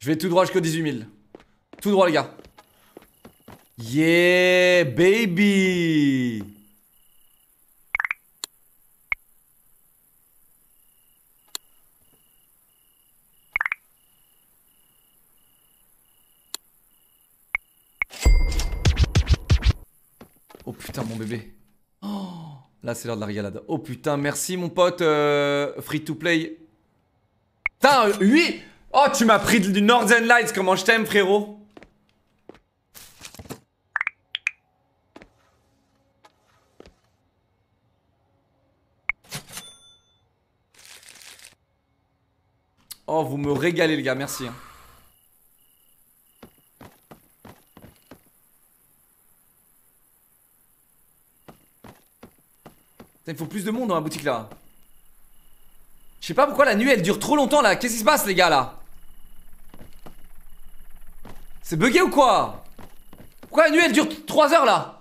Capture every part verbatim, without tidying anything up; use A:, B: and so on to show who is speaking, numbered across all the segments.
A: Je vais tout droit jusqu'au dix-huit mille. Tout droit les gars. Yeah baby. Oh putain mon bébé. Oh, là c'est l'heure de la régalade. Oh putain merci mon pote euh, free to play. Putain oui. Oh tu m'as pris du Northern Lights. Comment je t'aime frérot. Oh vous me régalez les gars. Merci hein. Il faut plus de monde dans la boutique là. Je sais pas pourquoi la nuit elle dure trop longtemps là. Qu'est-ce qui se passe les gars là? C'est bugué ou quoi? Pourquoi la nuit elle dure trois heures là?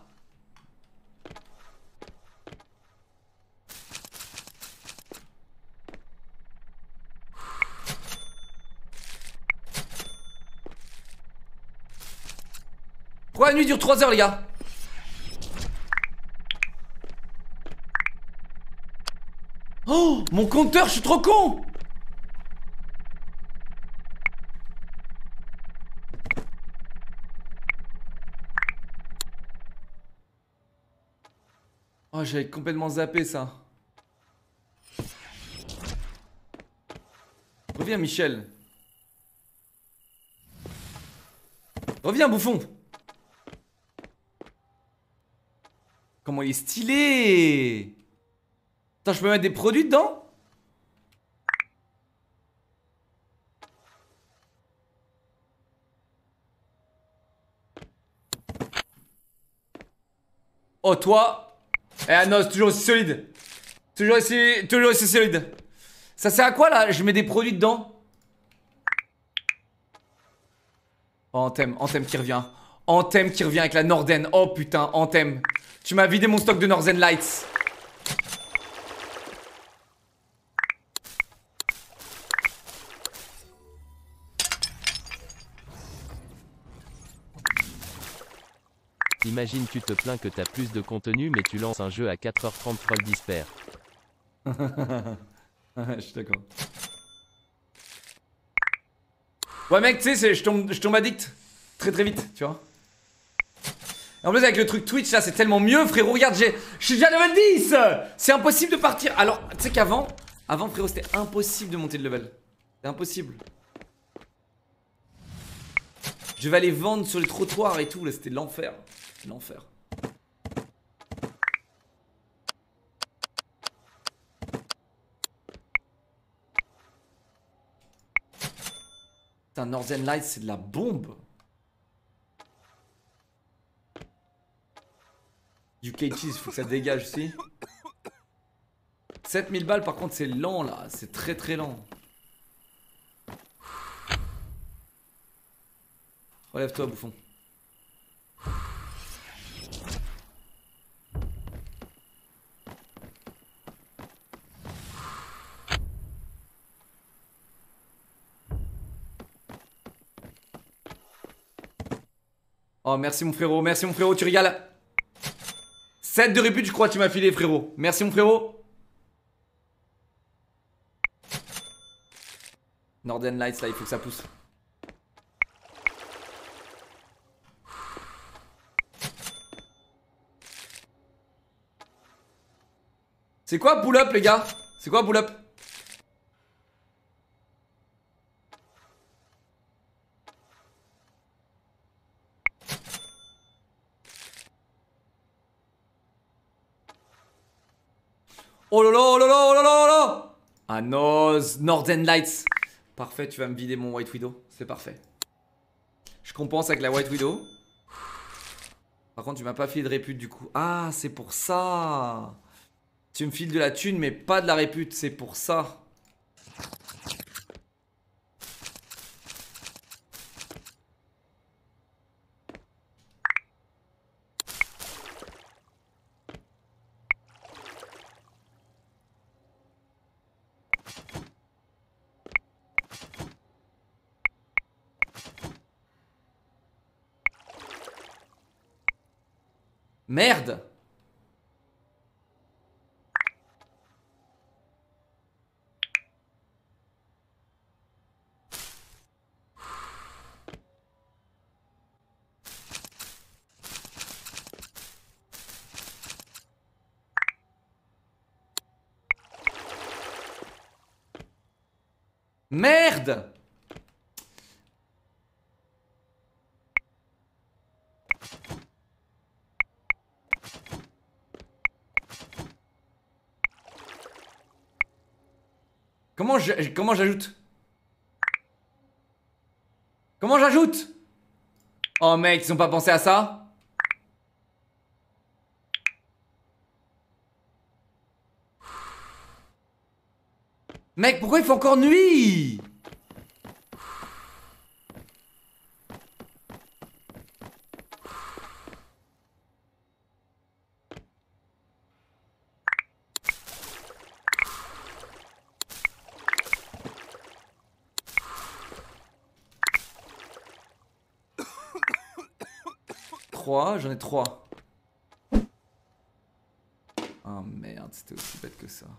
A: Pourquoi la nuit dure trois heures les gars? Oh mon compteur, je suis trop con. Oh j'avais complètement zappé ça. Reviens Michel. Reviens bouffon. Comment il est stylé. Attends, je peux mettre des produits dedans? Oh toi. Eh ah non, c'est toujours aussi solide. Toujours aussi, toujours aussi solide. Ça sert à quoi là? Je mets des produits dedans. Oh Anthem, Anthem qui revient. Anthem qui revient avec la Norden. Oh putain, Anthem. Tu m'as vidé mon stock de Northern Lights.
B: Imagine tu te plains que t'as plus de contenu mais tu lances un jeu à quatre heures trente troll disper.
A: Je suis d'accord. Ouais mec tu sais je tombe, je tombe addict très très vite tu vois. Et en plus avec le truc Twitch là c'est tellement mieux frérot. Regarde j'ai, je suis déjà level dix. C'est impossible de partir. Alors tu sais qu'avant, avant frérot c'était impossible de monter de level. C'est impossible. Je vais aller vendre sur les trottoirs et tout là, c'était l'enfer. L'enfer. Putain, Northern Lights, c'est de la bombe. U K Cheese, faut que ça dégage aussi. sept mille balles, par contre, c'est lent là. C'est très très lent. Relève-toi, bouffon. Oh merci mon frérot, merci mon frérot, tu régales. sept de répute je crois que tu m'as filé frérot. Merci mon frérot. Northern Lights là il faut que ça pousse. C'est quoi pull up les gars? C'est quoi pull up? Oh là là, oh là là, oh là là, oh là. Ah non, Northern Lights. Parfait, tu vas me vider mon White Widow. C'est parfait. Je compense avec la White Widow. Par contre, tu m'as pas filé de répute du coup. Ah, c'est pour ça. Tu me files de la thune, mais pas de la répute. C'est pour ça. Merde. Merde. Comment je, comment j'ajoute? Comment j'ajoute? Oh mec, ils ont pas pensé à ça? Mec, pourquoi il fait encore nuit? trois, j'en ai trois. Oh merde, c'était aussi bête que ça.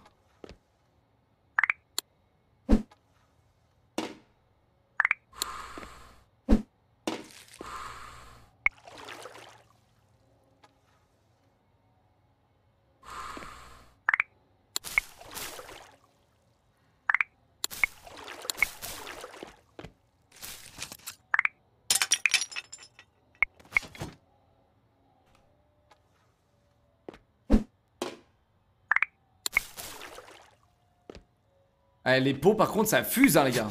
A: Eh, les pots par contre ça fuse hein les gars.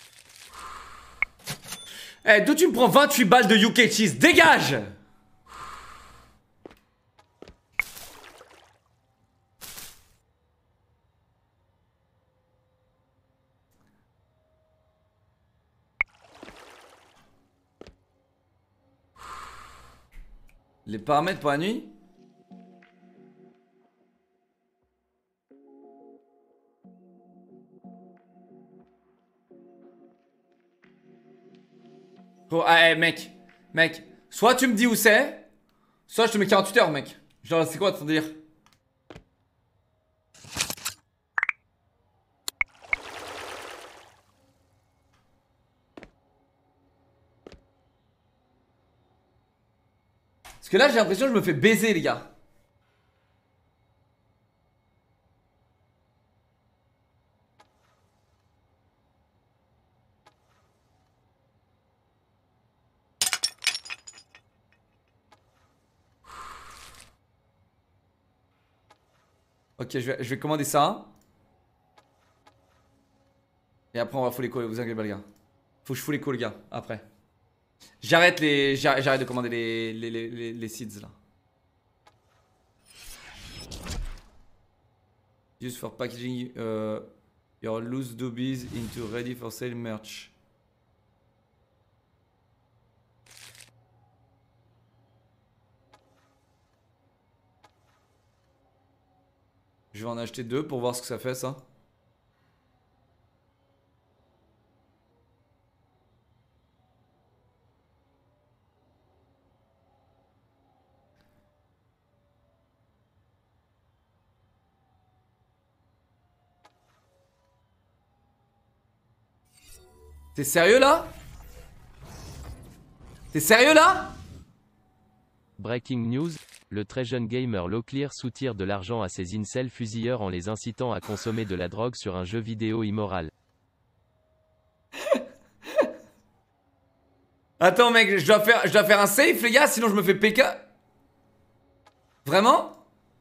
A: Eh, d'où tu me prends vingt-huit balles de U K cheese? Dégage! Les paramètres pour la nuit? Oh, ah, eh, mec, mec, soit tu me dis où c'est, soit je te mets quarante-huit heures, mec. Genre, c'est quoi ton délire? Parce que là, j'ai l'impression que je me fais baiser, les gars. Ok, je vais, je vais commander ça. Et après, on va full éco, vous inquiétez pas, les gars. Faut que je full éco, les gars, après. J'arrête les, j'arrête de commander les, les, les, les, les seeds, là. Use for packaging uh, your loose doobies into ready for sale merch. Je vais en acheter deux pour voir ce que ça fait, ça. T'es sérieux là? T'es sérieux là?
B: Breaking news, le très jeune gamer Locklear soutire de l'argent à ses incels fusilleurs en les incitant à consommer de la drogue sur un jeu vidéo immoral.
A: Attends mec, je dois faire, je dois faire un safe les gars, sinon je me fais P K. Vraiment?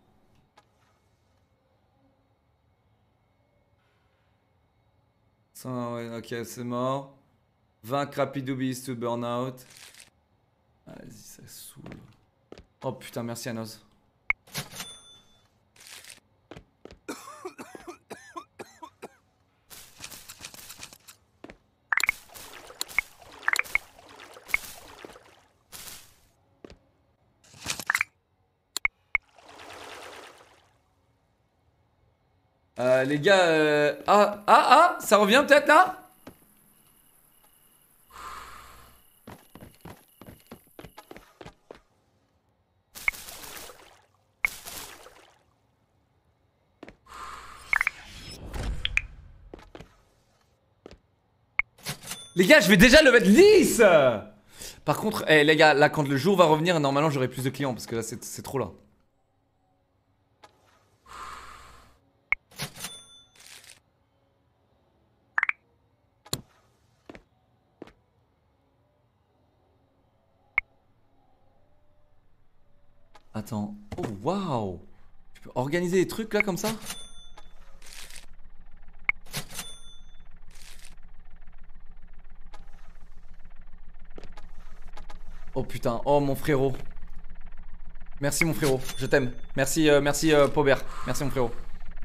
A: Ça, ouais, ok, c'est mort. vingt crappy doobies to burn out. Vas-y, ça saoule. Oh putain, merci Anos. Euh, les gars, euh... ah, ah, ah, ça revient peut-être là? Les gars, je vais déjà le mettre lisse. Par contre, eh, les gars, là, quand le jour va revenir, normalement, j'aurai plus de clients parce que là, c'est trop là. Attends. Oh, waouh. Je peux organiser des trucs là comme ça? Oh putain, oh mon frérot. Merci mon frérot, je t'aime. Merci, euh, merci euh, Paubert. Merci mon frérot.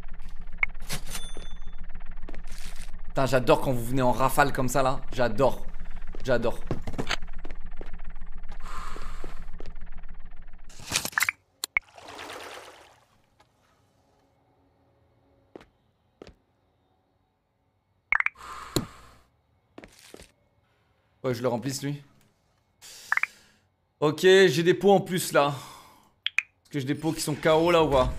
A: Putain, j'adore quand vous venez en rafale comme ça là. J'adore. J'adore. Ouais, je le remplisse lui. Ok, j'ai des pots en plus là. Est-ce que j'ai des pots qui sont K O là ou pas?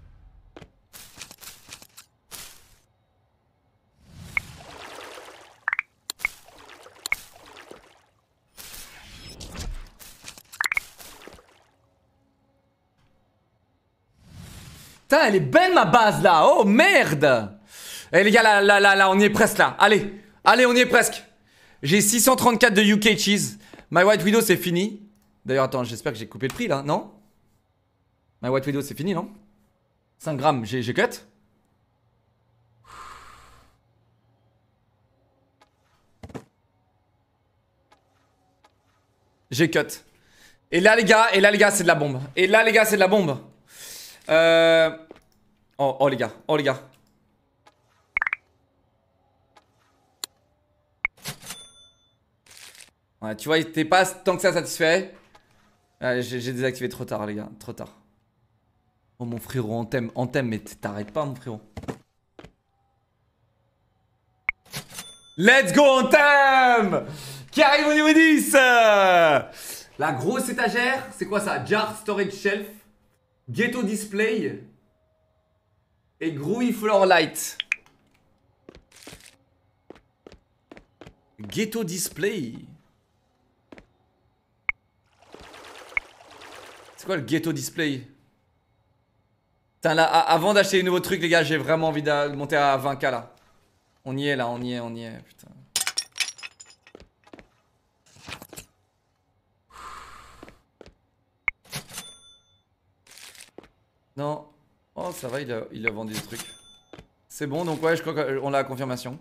A: Putain, elle est belle ma base là. Oh merde. Eh les gars, là, là, là, là, on y est presque là. Allez, allez, on y est presque. J'ai six cent trente-quatre de U K Cheese. My White Widow, c'est fini. D'ailleurs, attends, j'espère que j'ai coupé le prix là, non? My White Widow, c'est fini, non? cinq grammes, j'ai cut. J'ai cut. Et là, les gars, et là, les gars, c'est de la bombe. Et là, les gars, c'est de la bombe. Euh... Oh, oh, les gars, oh, les gars. Ouais, tu vois, t'es pas tant que ça satisfait. Euh, J'ai désactivé trop tard, les gars, trop tard. Oh, mon frérot, on t'aime, on t'aime, mais t'arrêtes pas, mon frérot. Let's go, on t'aime! Qui arrive au niveau dix. La grosse étagère, c'est quoi ça? Jar Storage Shelf, Ghetto Display et Groovy Floor Light. Ghetto Display. C'est quoi le Ghetto Display? Putain là, avant d'acheter les nouveaux trucs les gars, j'ai vraiment envie de monter à vingt K là. On y est là, on y est, on y est, putain. Non. Oh ça va, il a, il a vendu des trucs. C'est bon, donc ouais, je crois qu'on a la confirmation.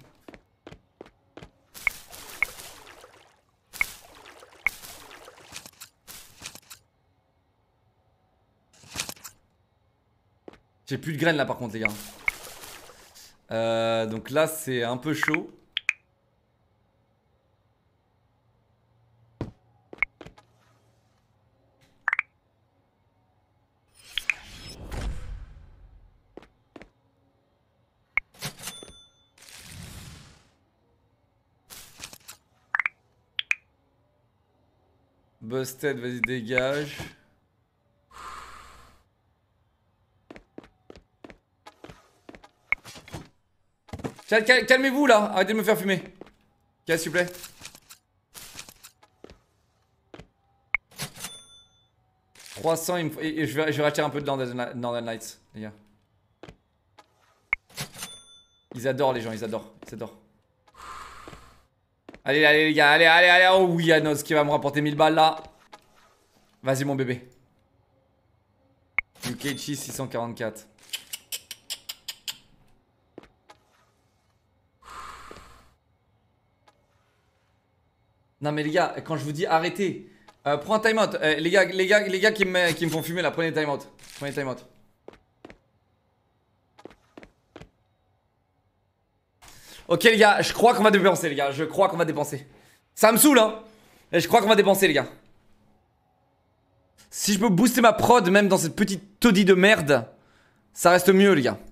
A: J'ai plus de graines là par contre les gars. Euh, donc là c'est un peu chaud. Busted, vas-y dégage. Calmez-vous là, arrêtez de me faire fumer. Ok, s'il vous plaît. trois cents, il me faut... et je vais, je vais racheter un peu de Northern Lights, les gars. Ils adorent les gens, ils adorent, ils adorent. Allez, allez les gars, allez, allez, allez. Oh oui, Anos qui va me rapporter mille balles là. Vas-y mon bébé. U K Cheese six cent quarante-quatre. Non mais les gars, quand je vous dis arrêtez, euh, prends un timeout. Euh, les gars, les gars, les gars qui me, qui me font fumer là, prenez timeout. Prenez timeout. Ok les gars, je crois qu'on va dépenser les gars, je crois qu'on va dépenser. Ça me saoule hein. Et je crois qu'on va dépenser les gars. Si je peux booster ma prod même dans cette petite taudis de merde, ça reste mieux les gars.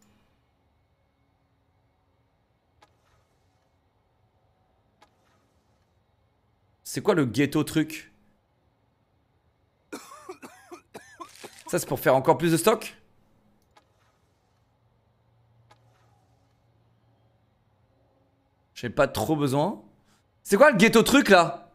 A: C'est quoi le ghetto truc? Ça c'est pour faire encore plus de stock? J'ai pas trop besoin. C'est quoi le ghetto truc là?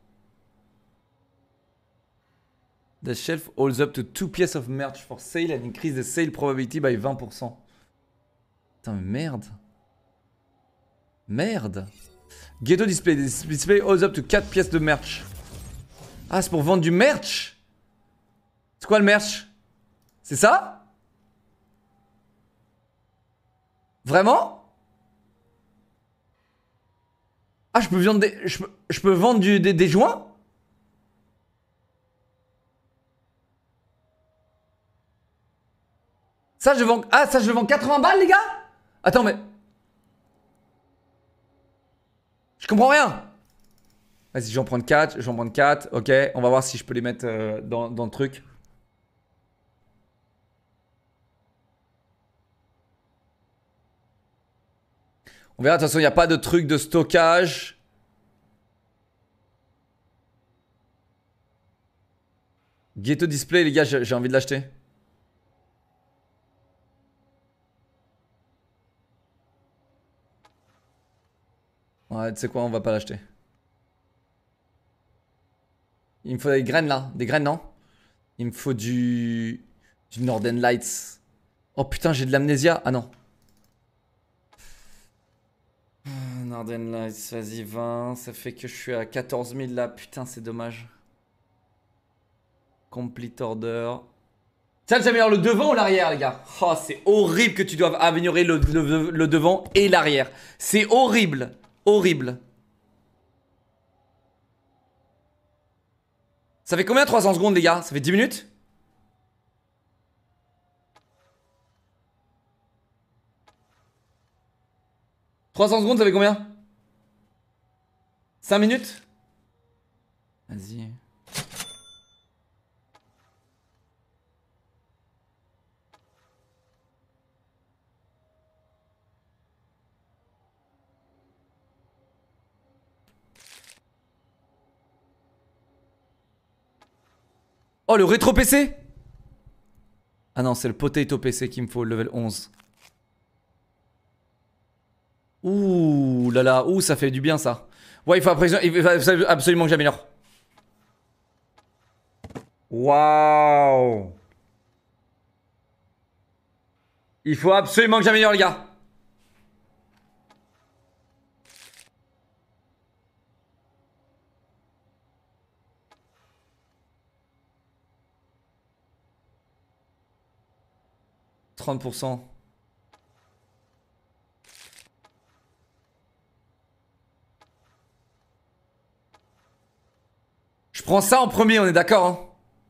A: The shelf holds up to two pieces of merch for sale and increase the sale probability by vingt pour cent. Putain mais merde. Merde. Ghetto display. This display holds up to quatre pièces de merch. Ah c'est pour vendre du merch? C'est quoi le merch? C'est ça? Vraiment? Ah je peux vendre des... Je peux, je peux vendre du, des, des joints? Ça je vends... Ah ça je vends quatre-vingts balles les gars? Attends mais... Je comprends rien. Vas-y, j'en prends quatre, j'en prends quatre, ok. On va voir si je peux les mettre euh, dans, dans le truc. On verra, de toute façon, il n'y a pas de truc de stockage. Ghetto display, les gars, j'ai envie de l'acheter. Ouais, tu sais quoi, on va pas l'acheter. Il me faut des graines là. Des graines, non? Il me faut du... Du Northern Lights. Oh putain, j'ai de l'amnésia. Ah non. Northern Lights, vas-y, vingt. Ça fait que je suis à quatorze mille là. Putain, c'est dommage. Complete order. Ça, j'améliore le devant ou l'arrière, les gars? Oh, c'est horrible que tu doives améliorer le, le, le devant et l'arrière. C'est horrible. Horrible. Ça fait combien trois cents secondes les gars? Ça fait dix minutes? trois cents secondes ça fait combien? cinq minutes? Vas-y. Oh, le rétro P C? Ah non, c'est le potato P C qu'il me faut, level onze. Ouh là là, ouh, ça fait du bien ça. Ouais, il faut, il faut absolument que j'améliore. Waouh. Il faut absolument que j'améliore, les gars. trente pour cent. Je prends ça en premier, on est d'accord hein?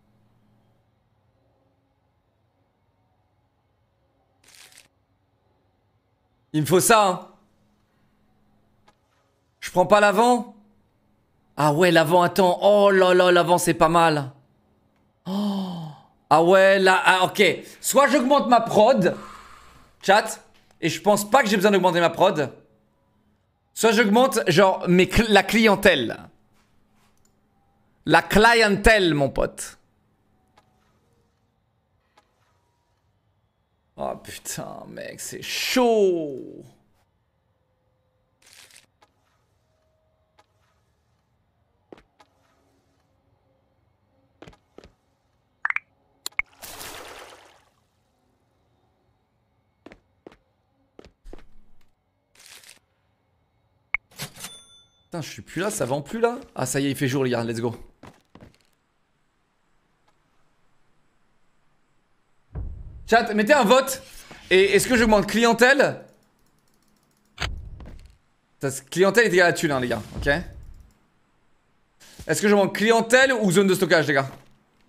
A: Il me faut ça hein? Je prends pas l'avant? Ah ouais, l'avant, attends. Oh là là, l'avant c'est pas mal. Oh. Ah ouais, là, ah, ok. Soit j'augmente ma prod, chat, et je pense pas que j'ai besoin d'augmenter ma prod. Soit j'augmente, genre, mes cl la clientèle. La clientèle, mon pote. Oh putain, mec, c'est chaud. Putain, je suis plus là, ça vend plus là? Ah, ça y est, il fait jour, les gars, let's go. Chat, mettez un vote. Et est-ce que j'augmente clientèle? Ça, clientèle est égal à thune, hein, les gars, ok? Est-ce que j'augmente clientèle ou zone de stockage, les gars?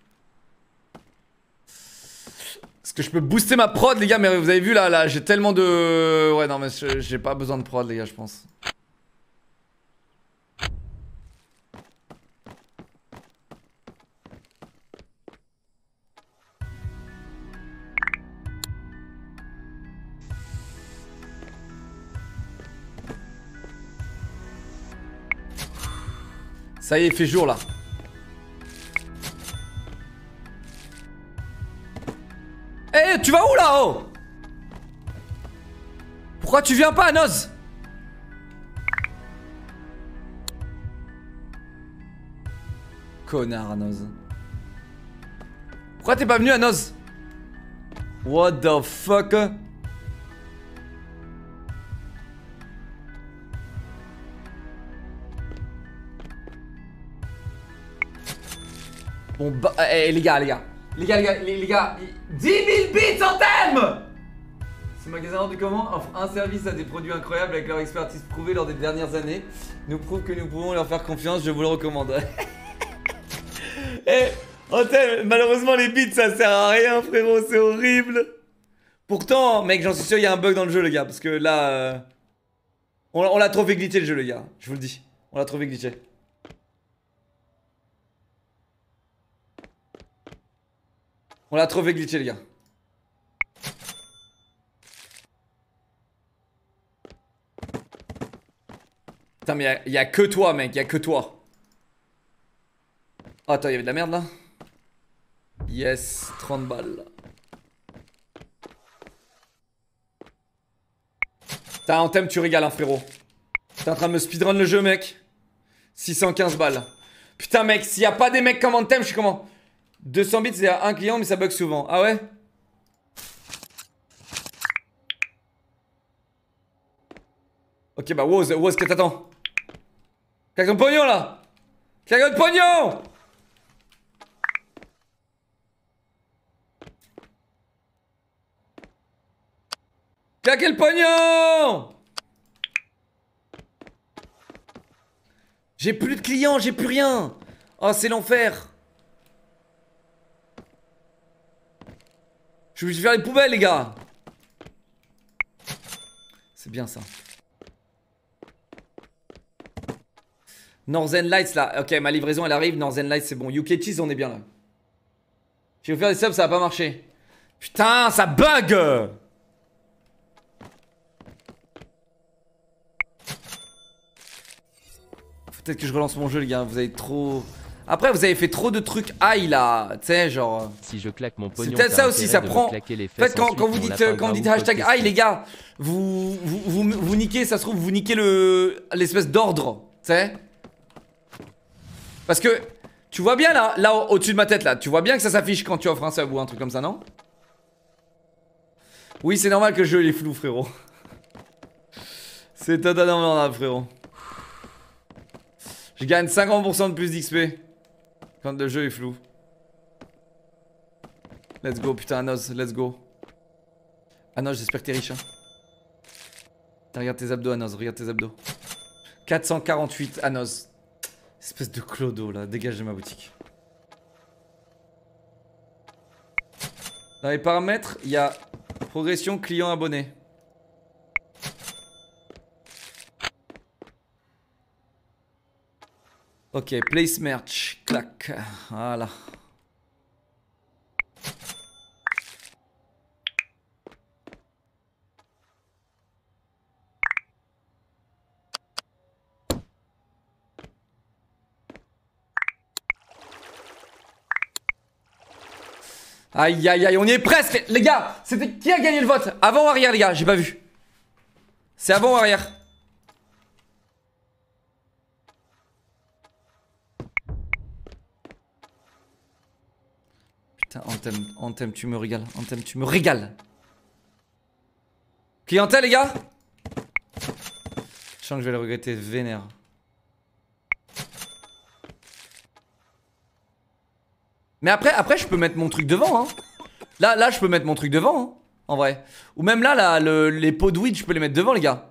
A: Est-ce que je peux booster ma prod, les gars? Mais vous avez vu là, là, j'ai tellement de... Ouais, non, mais j'ai pas besoin de prod, les gars, je pense. Ça y est, il fait jour là. Eh, hey, tu vas où là, oh? Pourquoi tu viens pas, Noz? connard, Anoz. Pourquoi t'es pas venu, Anoz? What the fuck? Bon bah, eh, les gars, les gars. Les gars, les gars, les, les gars. dix mille bits en thème. Ce magasin de comment offre un service à des produits incroyables avec leur expertise prouvée lors des dernières années. Nous prouve que nous pouvons leur faire confiance, je vous le recommande. Eh, en thème, malheureusement les bits ça sert à rien frérot, c'est horrible. Pourtant, mec, j'en suis sûr il y a un bug dans le jeu les gars, parce que là... Euh, on on l'a trop fait glitcher le jeu les gars, je vous le dis. On l'a trop fait glitcher. On l'a trop fait glitcher les gars. Putain mais y'a y a que toi mec, y'a que toi. Oh attends, y'avait de la merde là. Yes, trente balles. Putain en thème tu régales hein frérot. T'es en train de me speedrun le jeu mec. six cent quinze balles. Putain mec, s'il y a pas des mecs comme en thème, je suis comment? deux cents bits c'est à un client mais ça bug souvent. Ah ouais? Ok bah Woz, Woz que t'attends? Claque ton pognon là! Claque ton pognon! Claquez le pognon! J'ai plus de clients, j'ai plus rien! Oh c'est l'enfer! Je vais faire les poubelles les gars! C'est bien ça. Northern Lights là, ok ma livraison elle arrive, Northern Lights c'est bon, U K Cheese on est bien là. J'ai offert des subs, ça va pas marcher. Putain ça bug. Faut peut-être que je relance mon jeu les gars, vous avez trop... Après vous avez fait trop de trucs high là, tu sais genre...
B: Si je claque mon pognon,
A: c'est peut-être ça aussi, ça prend... En fait quand, quand vous dites, quand vous dites hashtag high les gars, vous vous, vous, vous, vous niquez, ça se trouve vous niquez le l'espèce d'ordre, tu sais. Parce que, tu vois bien là, là au-dessus de ma tête là, tu vois bien que ça s'affiche quand tu offres un sub ou un truc comme ça, non? Oui, c'est normal que le jeu il est flou, frérot. C'est totalement normal, frérot. Je gagne cinquante pour cent de plus d'X P quand le jeu est flou. Let's go, putain, Anoz, let's go. Anoz, j'espère que t'es riche, hein. Regarde tes abdos, Anoz, regarde tes abdos. quatre cent quarante-huit, Anoz. Espèce de clodo là, dégage de ma boutique. Dans les paramètres, il y a progression client abonné. Ok, place merch, clac, voilà. Aïe aïe aïe, on y est presque. Les gars, c'était qui a gagné le vote? Avant ou arrière les gars? J'ai pas vu. C'est avant ou arrière? Putain, Anthem, Anthem, tu me régales. Anthem, tu me régales. Clientèle les gars? Je sens que je vais le regretter vénère. Mais après, après, je peux mettre mon truc devant, hein. Là, là, je peux mettre mon truc devant, hein, en vrai. Ou même là, là le, les pots de weed, je peux les mettre devant, les gars.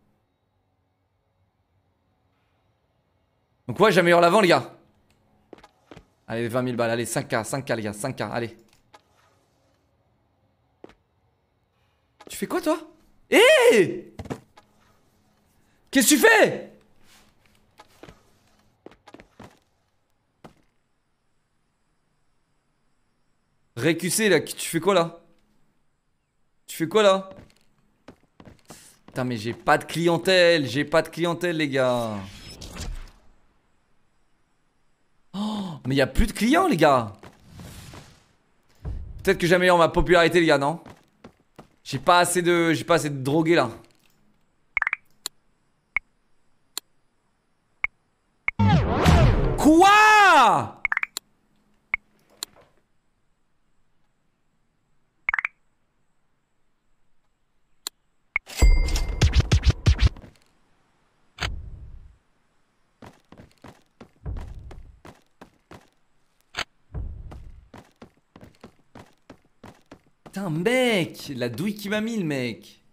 A: Donc ouais, j'améliore l'avant, les gars. Allez, vingt mille balles, allez, cinq K, cinq K, les gars, cinq K, allez. Tu fais quoi, toi? Hé hey, qu'est-ce que tu fais? Récussé là, tu fais quoi là? Tu fais quoi là? Putain mais j'ai pas de clientèle, j'ai pas de clientèle les gars. Oh, mais y a plus de clients les gars. Peut-être que j'améliore ma popularité les gars, non? J'ai pas assez de... J'ai pas assez de drogués là. Quoi? Putain, mec, la douille qui m'a mis, le mec.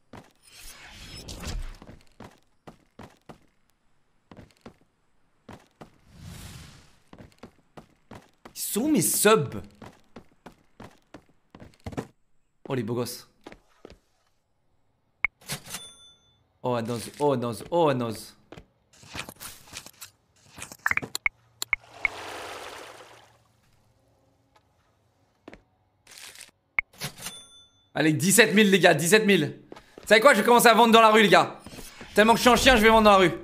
A: Ils sont où mes subs? Oh, les beaux gosses. Oh, Anoz, oh, Anoz, oh, Anoz. Allez, dix-sept mille les gars, dix-sept mille. Vous savez quoi, je vais commencer à vendre dans la rue les gars. Tellement que je suis un chien, je vais vendre dans la rue.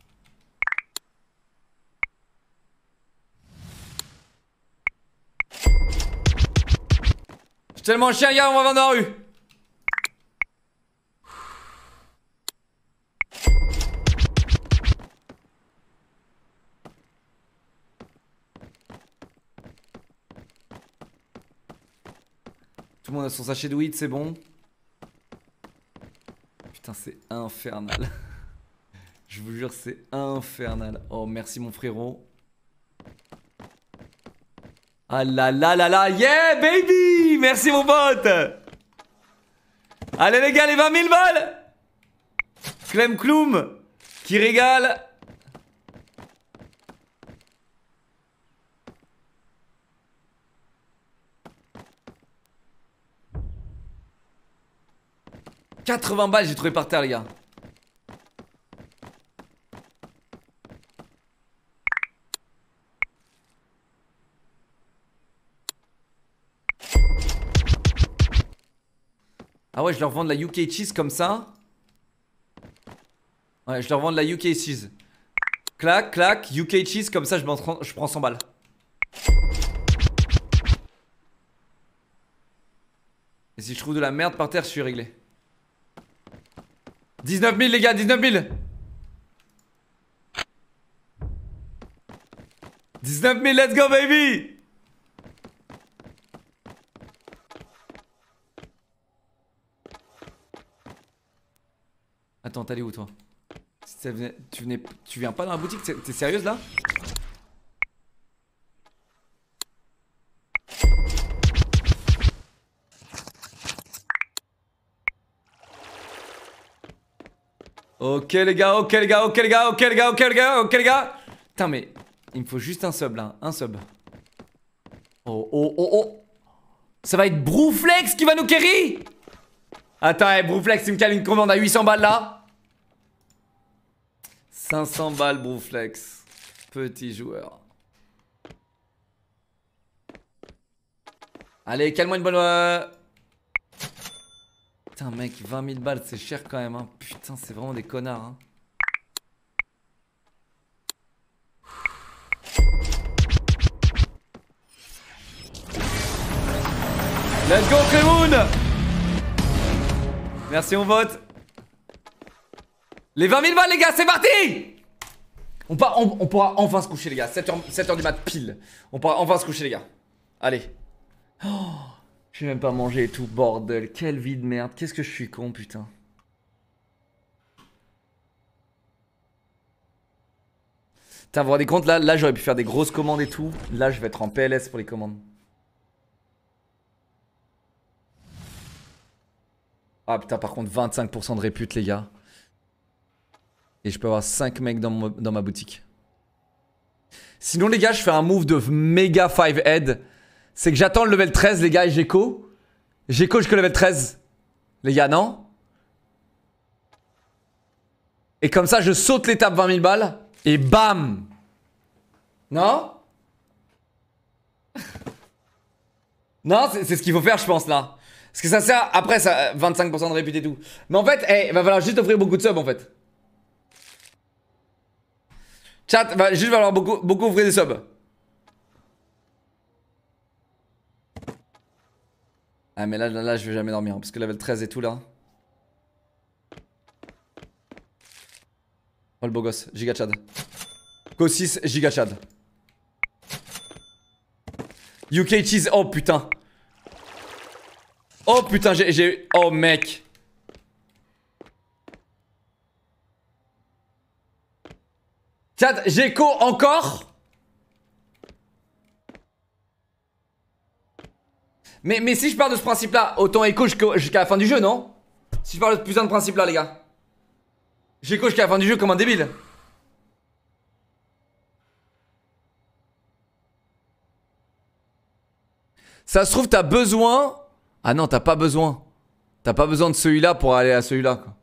A: Je suis tellement un chien les gars, on va vendre dans la rue. Tout le monde a son sachet de weed, c'est bon. Putain, c'est infernal. Je vous jure, c'est infernal. Oh, merci mon frérot. Ah là là là là, yeah baby. Merci mon pote. Allez les gars, les vingt mille balles. Clem Cloum qui régale. quatre-vingts balles, j'ai trouvé par terre, les gars. Ah ouais, je leur vends de la U K cheese comme ça. Ouais, je leur vends de la U K cheese. Clac, clac, U K cheese comme ça, je, je prends cent balles. Et si je trouve de la merde par terre, je suis réglé. dix-neuf mille les gars, dix-neuf mille. dix-neuf mille, let's go baby. Attends, t'allais où toi? Tu venais, tu viens pas dans la boutique? T'es sérieuse là? Ok les gars, ok les gars, ok les gars, ok les gars, ok les gars, ok les gars. Putain mais il me faut juste un sub là, un sub. Oh oh oh oh. Ça va être Brouflex qui va nous carry. Attends, hey, Brouflex, il me cale une commande à huit cents balles là. cinq cents balles Brouflex. Petit joueur. Allez, cale-moi une bonne... Euh... Putain mec, vingt mille balles, c'est cher quand même hein. Putain, c'est vraiment des connards hein. Let's go Clémoun. Merci mon vote. Les vingt mille balles les gars, c'est parti. on, part, on, on pourra enfin se coucher les gars. sept heures du mat pile. On pourra enfin se coucher les gars. Allez. Oh, j'ai même pas mangé et tout, bordel. Quelle vie de merde. Qu'est-ce que je suis con putain. Putain, vous vous rendez compte là, là j'aurais pu faire des grosses commandes et tout. Là je vais être en P L S pour les commandes. Ah putain, par contre vingt-cinq pour cent de répute les gars. Et je peux avoir cinq mecs dans, mo dans ma boutique. Sinon les gars, je fais un move de méga five head. C'est que j'attends le level treize les gars et j'écho. J'écho jusqu'au level treize. Les gars, non? Et comme ça, je saute l'étape vingt mille balles. Et bam! Non? Non, c'est ce qu'il faut faire je pense là. Parce que ça sert, après ça, vingt-cinq pour cent de répute et tout. Mais en fait, hey, va falloir juste offrir beaucoup de subs en fait. Chat, va juste falloir beaucoup, beaucoup offrir des subs. Ah mais là, là, là je vais jamais dormir, hein, parce que level treize et tout là. Oh le beau gosse, giga chad. Go six, giga chad. U K cheese, oh putain. Oh putain, j'ai... Oh mec. Chat, j'écho encore. Mais, mais si je pars de ce principe-là, autant écho jusqu'à la fin du jeu, non? Si je pars de ce putain de principe-là, les gars. J'écho jusqu'à la fin du jeu comme un débile. Ça se trouve, t'as besoin... Ah non, t'as pas besoin. T'as pas besoin de celui-là pour aller à celui-là, quoi.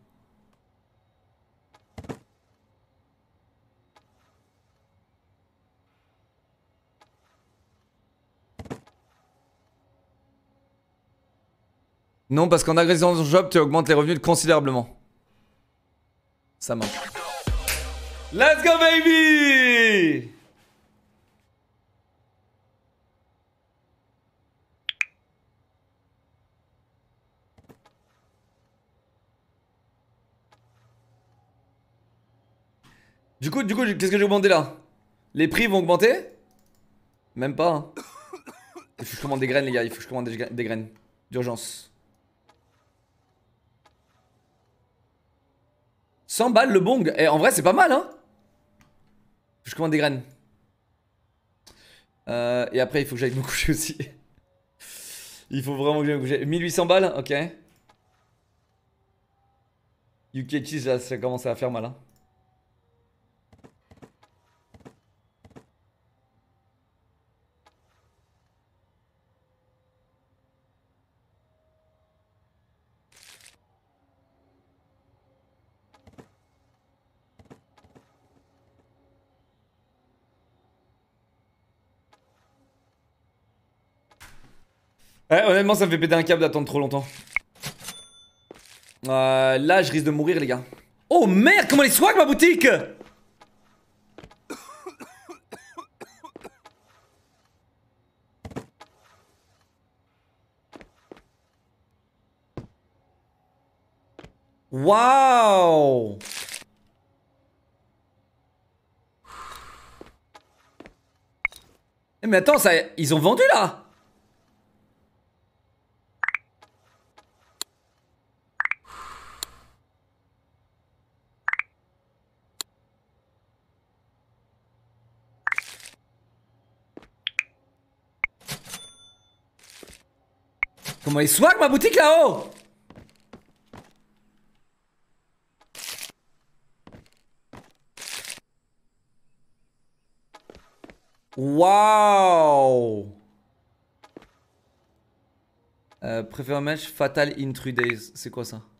A: Non, parce qu'en agressant ton job, tu augmentes les revenus considérablement. Ça marche. Let's go, baby! Du coup, du coup, qu'est-ce que j'ai augmenté là? Les prix vont augmenter? Même pas. Hein. Il faut que je commande des graines, les gars. Il faut que je commande des, des graines. D'urgence. cent balles le bong. Et en vrai, c'est pas mal, hein? Faut que je commande des graines. Euh, et après, il faut que j'aille me coucher aussi. Il faut vraiment que j'aille me coucher. mille huit cents balles, ok. U K cheese, là, ça commence à faire mal, hein. Ouais, honnêtement, ça me fait péter un câble d'attendre trop longtemps. Euh, là, je risque de mourir, les gars. Oh merde, comment les swag ma boutique? Waouh! Mais attends, ça, ils ont vendu là? Comment ils swag ma boutique là-haut? Waouh! euh, Préfère match Fatal in three days. C'est quoi ça?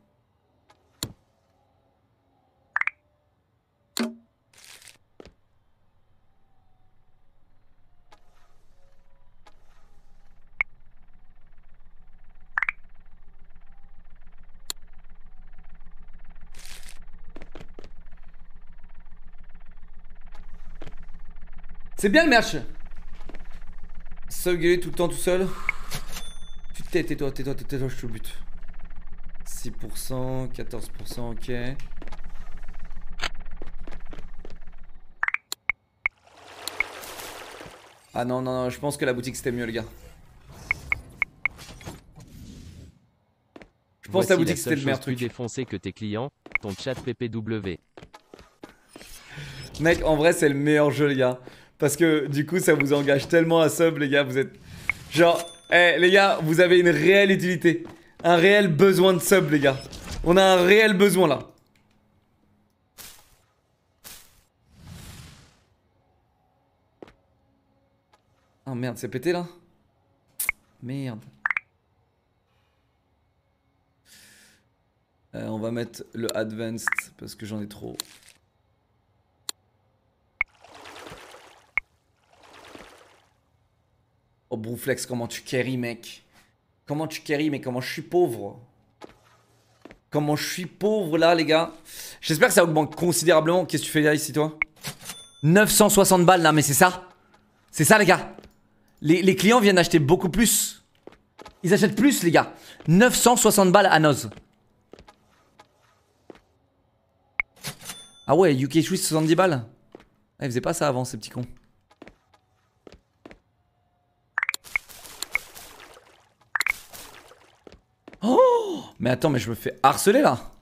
A: C'est bien le merch. Sauvegarder tout le temps tout seul. Tu t'es, tais-toi, tais-toi, tais-toi, je te bute. six pour cent, quatorze pour cent, ok. Ah non, non, non, je pense que la boutique c'était mieux, les gars. Je pense que la boutique c'était le meilleur truc.
B: Plus défoncé que tes clients, ton chat P P W.
A: Mec, en vrai, c'est le meilleur jeu, les gars. Parce que du coup, ça vous engage tellement à sub, les gars. Vous êtes. Genre, eh, hey, les gars, vous avez une réelle utilité. Un réel besoin de sub, les gars. On a un réel besoin là. Ah merde, c'est pété là? Merde. Euh, on va mettre le advanced parce que j'en ai trop. Oh Brouflex, comment tu carry mec? Comment tu carry, mais comment je suis pauvre? Comment je suis pauvre là les gars? J'espère que ça augmente considérablement. Qu'est-ce que tu fais là ici toi? neuf cent soixante balles là, mais c'est ça? C'est ça les gars? les, les clients viennent acheter beaucoup plus. Ils achètent plus les gars. neuf cent soixante balles à Noz. Ah ouais, U K Swiss soixante-dix balles. Ah, ils faisaient pas ça avant ces petits cons. Oh! Mais attends, mais je me fais harceler là.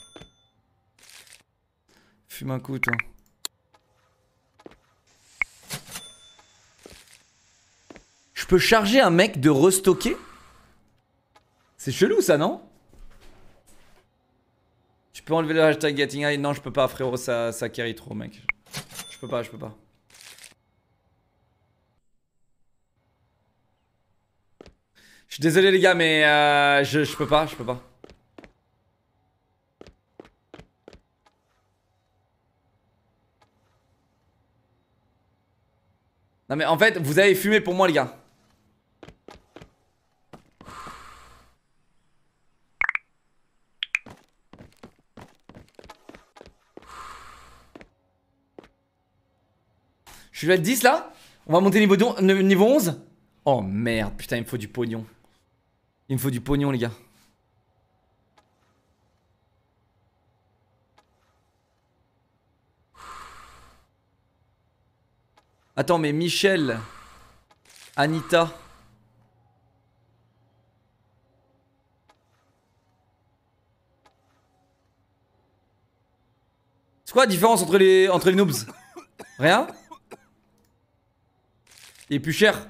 A: Fume un coup, toi. peux charger un mec de restocker? C'est chelou ça, non? Tu peux enlever le hashtag getting high? Non, je peux pas, frérot, ça, ça carry trop, mec. Je peux pas, je peux pas. Je suis désolé, les gars, mais euh, je, je peux pas, je peux pas. Non, mais en fait, vous avez fumé pour moi, les gars. Je suis à dix là. On va monter niveau, niveau onze. Oh merde, putain, il me faut du pognon. Il me faut du pognon, les gars. Attends, mais Michel, Anita. C'est quoi la différence entre les, entre les noobs? Rien? Il est plus cher.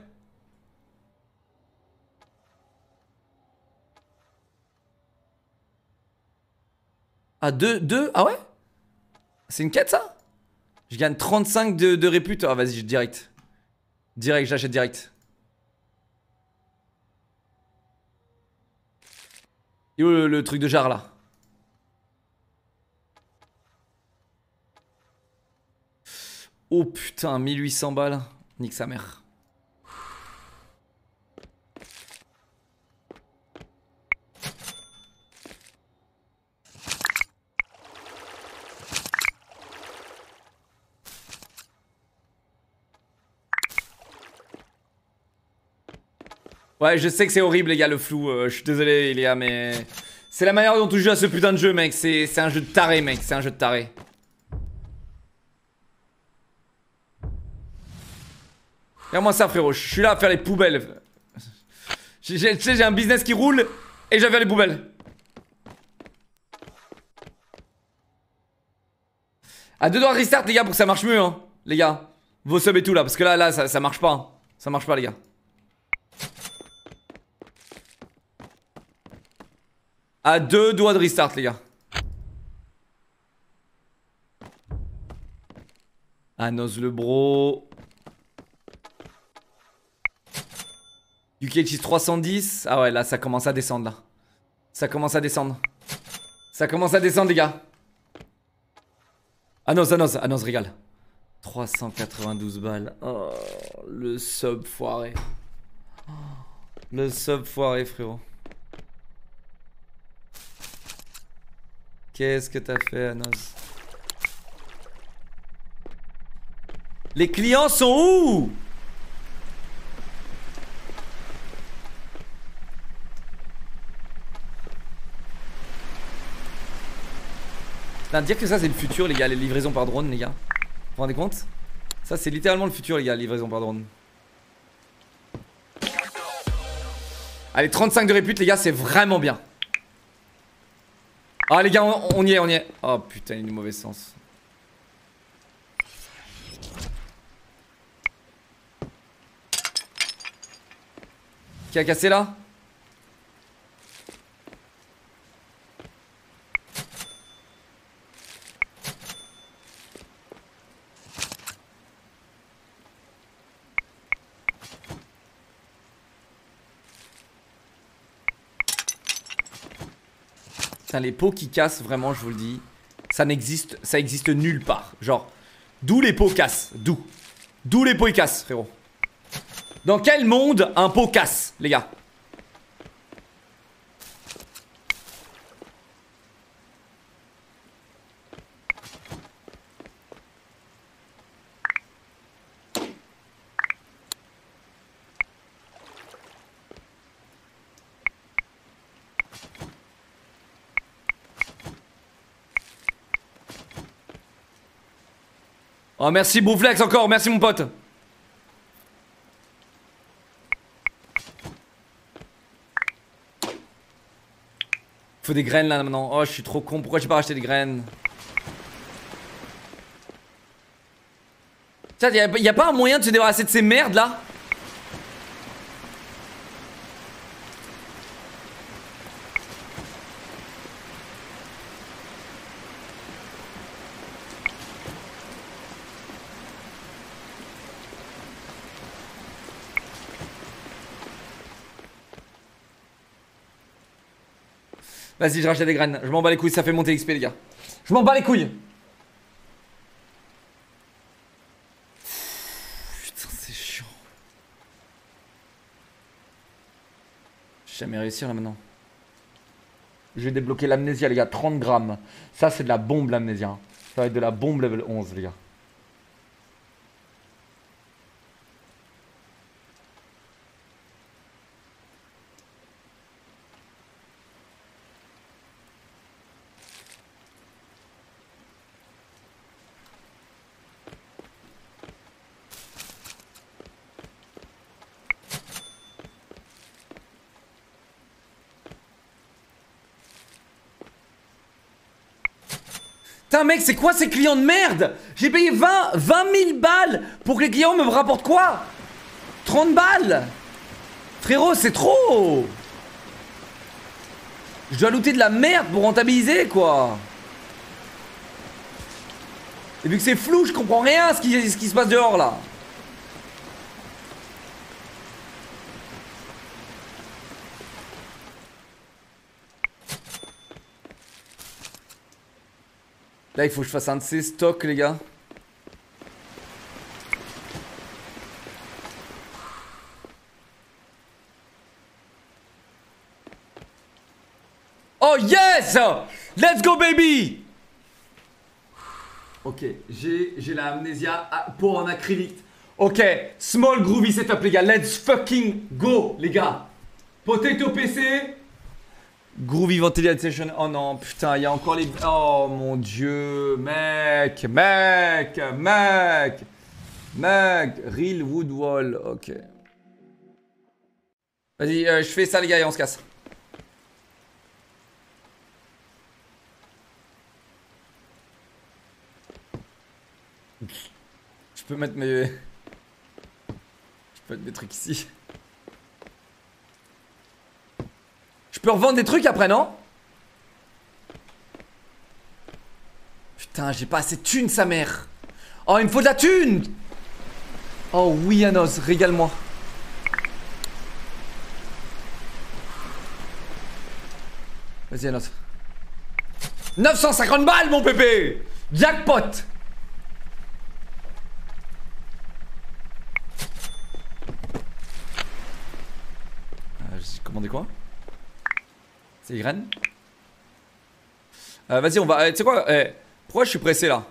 A: Ah, deux, deux? Ah ouais? C'est une quête ça? Je gagne trente-cinq de, de répute. Ah, vas-y, direct. Direct, j'achète direct. Et où le, le truc de jarre là? Oh putain, mille huit cents balles. Nique sa mère. Ouais, je sais que c'est horrible, les gars, le flou. Euh, je suis désolé, les gars, mais... C'est la manière dont tu joues à ce putain de jeu, mec. C'est un jeu de taré, mec. C'est un jeu de taré. Regarde-moi ça, frérot. Je suis là à faire les poubelles. Tu sais, j'ai un business qui roule et je vais faire les poubelles. À deux doigts de restart, les gars, pour que ça marche mieux, hein. Les gars. Vos subs et tout, là. Parce que là, là, ça, ça marche pas. Hein. Ça marche pas, les gars. À deux doigts de restart, les gars. Anos le bro. U K H trois cent dix. Ah ouais, là, ça commence à descendre, là. Ça commence à descendre. Ça commence à descendre, les gars. Anos, Anos, Anos, régale. trois cent quatre-vingt-douze balles. Oh, le sub foiré. Oh, le sub foiré, frérot. Qu'est-ce que t'as fait, Anos? Les clients sont où? Putain, dire que ça c'est le futur, les gars, les livraisons par drone, les gars. Vous vous rendez compte? Ça c'est littéralement le futur, les gars, les livraisons par drone. Allez, trente-cinq de répute, les gars, c'est vraiment bien. Ah les gars, on, on y est, on y est. Oh putain, il est du mauvais sens. Qui a cassé là? Putain, les pots qui cassent, vraiment, je vous le dis, ça n'existe, ça existe nulle part. Genre, d'où les pots cassent? D'où? D'où les pots ils cassent, frérot? Dans quel monde un pot casse, les gars? Oh merci Bouflex encore, merci mon pote. Faut des graines là maintenant. Oh je suis trop con, pourquoi j'ai pas racheté des graines? Tiens, y'a y a pas un moyen de se débarrasser de ces merdes là? Vas-y, je rachète des graines. Je m'en bats les couilles, ça fait monter l'X P, les gars. Je m'en bats les couilles. Putain, c'est chiant. Je vais jamais réussir là maintenant. Je vais débloquer l'amnésia, les gars. trente grammes. Ça, c'est de la bombe, l'amnésia. Ça va être de la bombe level onze, les gars. Putain mec, c'est quoi ces clients de merde? J'ai payé vingt mille balles pour que les clients me rapportent quoi? trente balles. Frérot, c'est trop. Je dois looter de la merde pour rentabiliser quoi. Et vu que c'est flou, je comprends rien à ce qui, ce qui se passe dehors là. Là, il faut que je fasse un de ces stocks, les gars. Oh yes! Let's go, baby! Ok, j'ai la amnésia pour en acrylique. Ok, small groovy setup, les gars. Let's fucking go, les gars. Potato P C. Groovy Ventilation. Oh non, putain, il y a encore les... Oh mon dieu, mec, mec, mec, mec. Real wood wall, ok. Vas-y, euh, je fais ça, les gars, et on se casse. Je peux mettre mes... Je peux mettre mes trucs ici. Je peux revendre des trucs après, non? Putain, j'ai pas assez de thunes, sa mère. Oh, il me faut de la thune. Oh oui, Anos, régale-moi. Vas-y, Anos. neuf cent cinquante balles, mon pépé. Jackpot. euh, J'ai commandé quoi? C'est les graines. euh, Vas-y, on va... Tu sais quoi, eh, pourquoi je suis pressé là?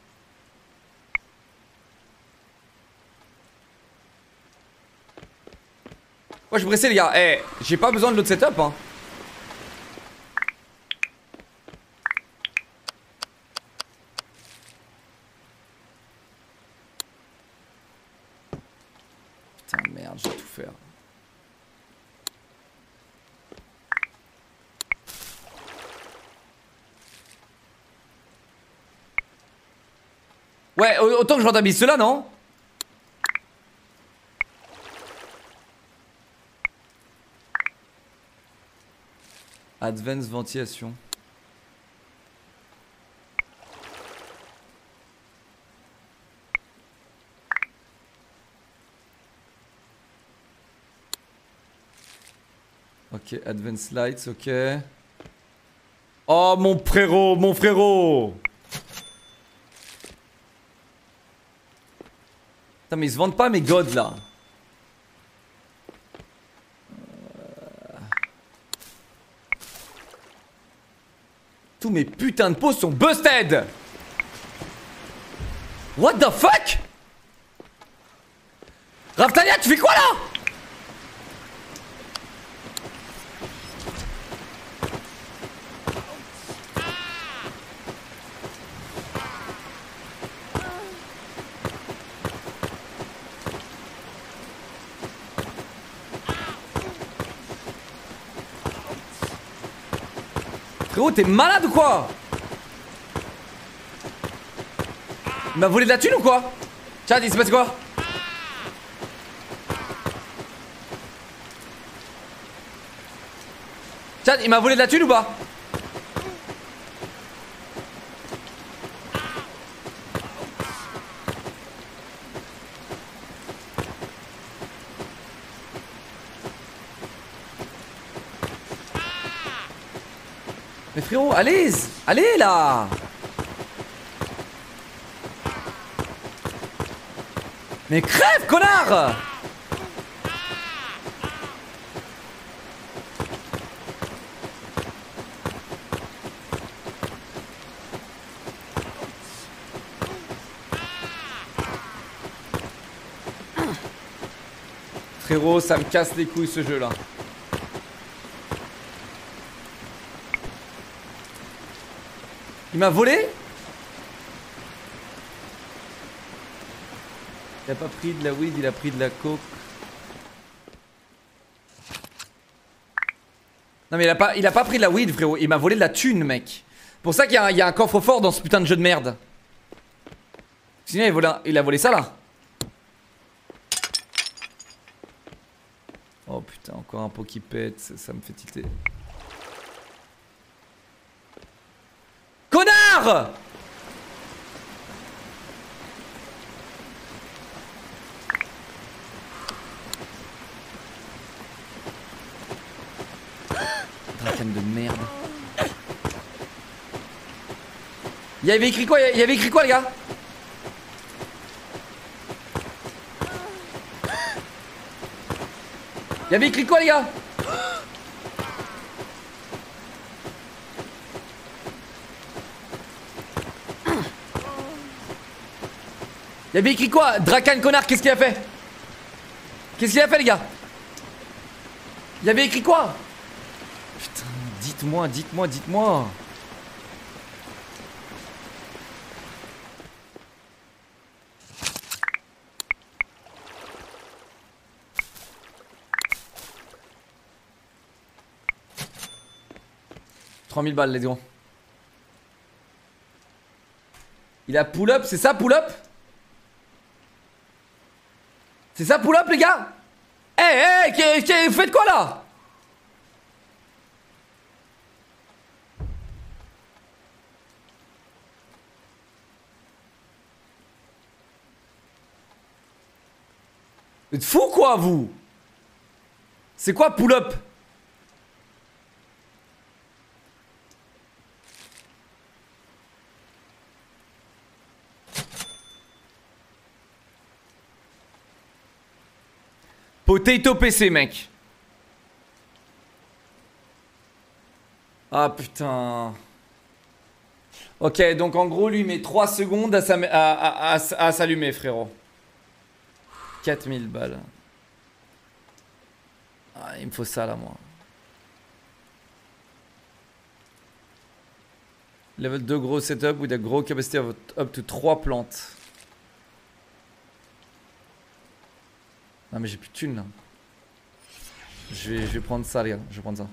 A: Pourquoi je suis pressé, les gars? Eh, j'ai pas besoin de l'autre setup, hein. Putain, merde, je vais tout faire. Ouais, autant que je rentabilise cela, non? Advanced ventilation. Ok, advanced lights, ok. Oh mon frérot, mon frérot. Putain, mais ils se vendent pas mes gods là. euh... Tous mes putains de posts sont busted. What the fuck? Raftalia, tu fais quoi là? Frérot, t'es malade ou quoi? Il m'a volé de la thune ou quoi? Tiens, il s'est passé quoi? Tiens, il m'a volé de la thune ou pas? frérot, allez, allez là. Mais crève, connard. Frérot, ça me casse les couilles ce jeu là. Il m'a volé? Il a pas pris de la weed, il a pris de la coke. Non mais il a pas, il a pas pris de la weed frérot, il m'a volé de la thune mec. Pour ça qu'il y, y a un coffre-fort dans ce putain de jeu de merde. Sinon il, volé un, il a volé ça là. Oh putain, encore un pot qui pète, ça, ça me fait tilter. Connard! Draken de merde. Il y avait écrit quoi? Il y avait écrit quoi les gars? Il y avait écrit quoi les gars? Il y avait écrit quoi? Drakan connard, qu'est-ce qu'il a fait? Qu'est-ce qu'il a fait les gars? Il y avait écrit quoi? Putain, dites-moi, dites-moi, dites-moi. trois mille balles, let's go. Il a pull up, c'est ça pull up? C'est ça pull up les gars? Eh hey, hey, hey, vous faites quoi là? Vous êtes fous quoi vous? C'est quoi pull up? Potato P C mec. Ah putain. Ok donc en gros lui met trois secondes à s'allumer frérot. quatre mille balles. Ah il me faut ça là moi. Level deux gros setup with a gros capacity of up to trois plantes. Non mais j'ai plus de thunes là. Je vais, je vais prendre ça les gars, je vais prendre ça.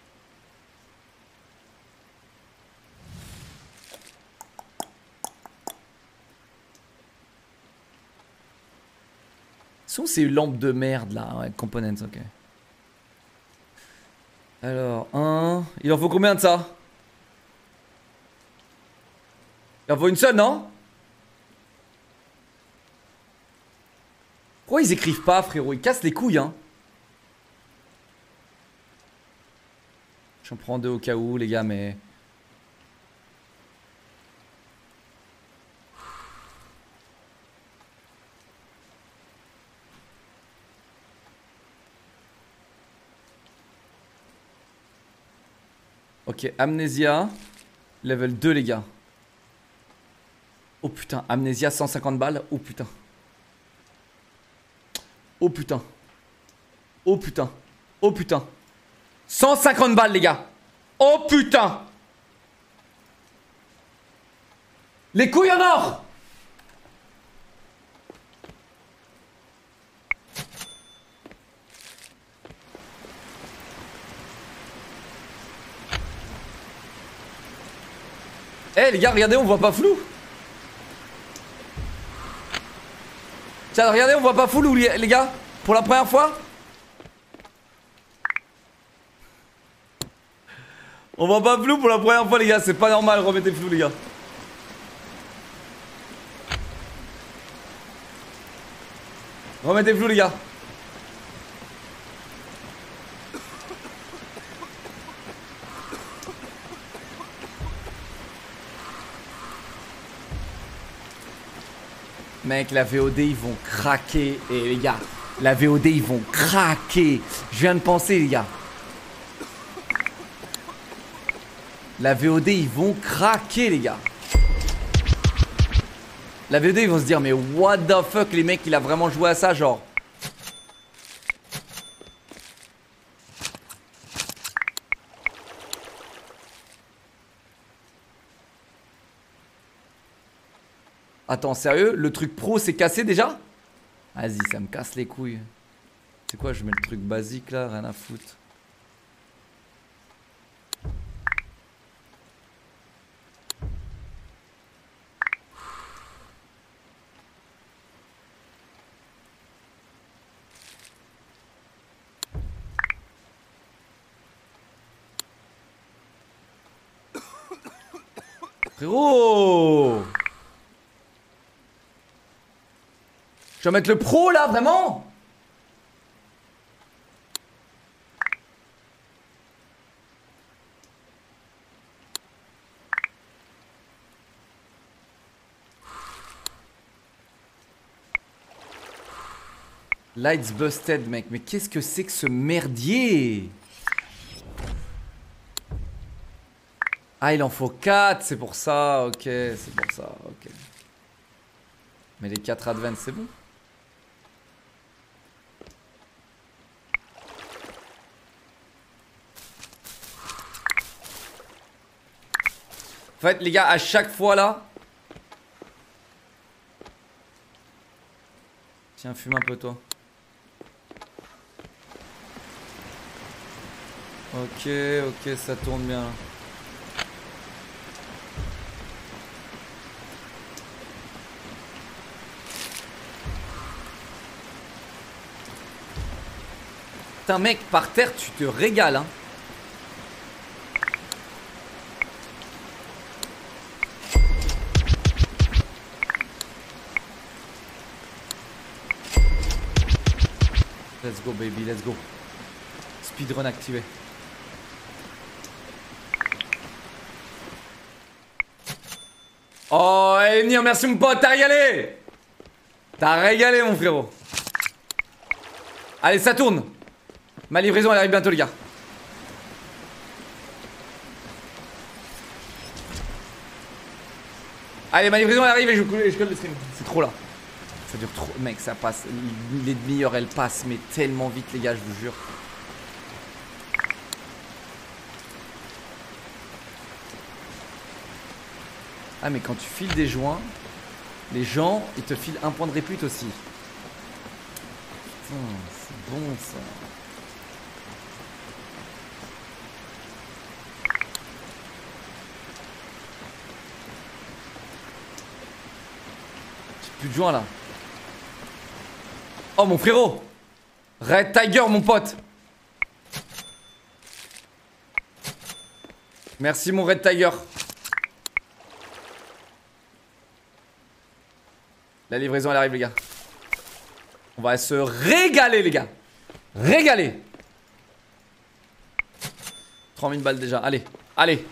A: Sont ces lampes de merde là, ouais, components, ok. Alors, un... Il en faut combien de ça? Il en faut une seule, non? Pourquoi ils écrivent pas, frérot? Ils cassent les couilles, hein. J'en prends deux au cas où, les gars, mais... Ok, Amnesia. Level deux, les gars. Oh putain, Amnesia cent cinquante balles. Oh putain. Oh putain. Oh putain. Oh putain. cent cinquante balles les gars. Oh putain. Les couilles en or. Eh hey, les gars, regardez, on voit pas flou. Tiens, regardez, on voit pas flou les gars. Pour la première fois. On voit pas flou pour la première fois les gars. C'est pas normal, remettez flou les gars. Remettez flou les gars. Mec, la V O D, ils vont craquer. Et les gars, la V O D, ils vont craquer. Je viens de penser, les gars. La V O D, ils vont craquer, les gars. La V O D, ils vont se dire, mais what the fuck, les mecs, il a vraiment joué à ça, genre. Attends, sérieux? Le truc pro c'est cassé déjà? Vas-y, ça me casse les couilles. C'est quoi, je mets le truc basique là, rien à foutre. Frérot! Je vais mettre le pro là, vraiment? Lights busted, mec. Mais qu'est-ce que c'est que ce merdier? Ah, il en faut quatre, c'est pour ça. Ok, c'est pour ça. Ok. Mais les quatre advance, c'est bon. En fait, les gars, à chaque fois là. Tiens, fume un peu, toi. Ok, ok, ça tourne bien. Putain, mec, par terre, tu te régales, hein. Let's go, baby, let's go. Speedrun activé. Oh, Enir, merci mon pote, t'as régalé. T'as régalé, mon frérot. Allez, ça tourne. Ma livraison, elle arrive bientôt, les gars. Allez, ma livraison, elle arrive et je colle le stream. C'est trop là. Ça dure trop. Mec, ça passe. Les demi-heures, elles passent, mais tellement vite, les gars, je vous jure. Ah, mais quand tu files des joints, les gens, ils te filent un point de répute aussi. Putain, c'est bon ça. J'ai plus de joints là. Oh mon frérot, Red Tiger mon pote. Merci mon Red Tiger. La livraison elle arrive les gars. On va se régaler les gars. Régaler. trente mille balles déjà, allez, allez.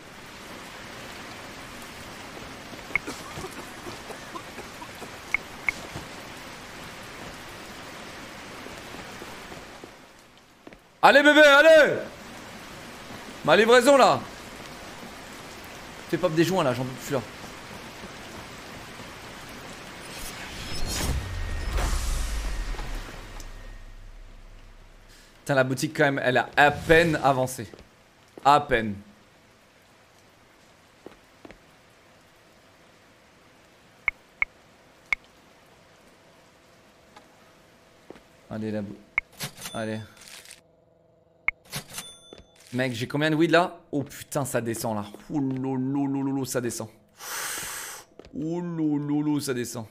A: Allez bébé, allez. Ma livraison là. Fais pas des joints là, j'en peux plus là. Putain la boutique quand même, elle a à peine avancé. À peine. Allez la boutique. Allez. Mec, j'ai combien de weed là? Oh putain, ça descend là. Ouh lolo, ça descend. Ouh lolo, ça descend.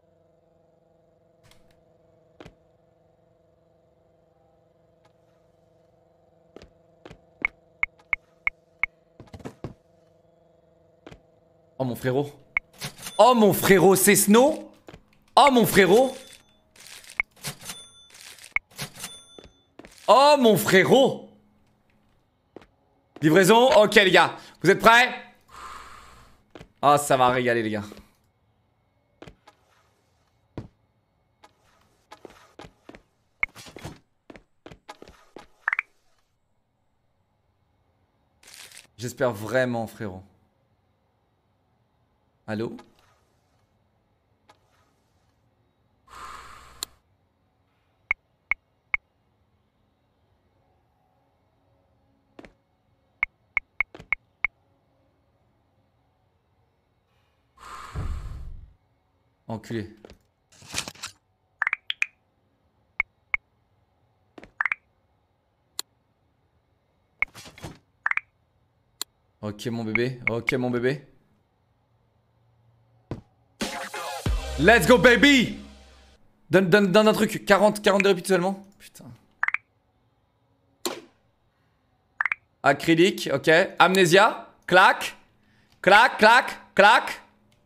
A: Oh mon frérot. Oh mon frérot, c'est Snow. Oh mon frérot. Oh mon frérot. Livraison, ok les gars. Vous êtes prêts? Oh ça va régaler les gars. J'espère vraiment, frérot. Allô? Enculé. Ok mon bébé, ok mon bébé. Let's go baby. Donne, donne, donne un truc, quarante, quarante-deux repeats seulement. Putain. Acrylique, ok. Amnésia, clac. Clac, clac, clac.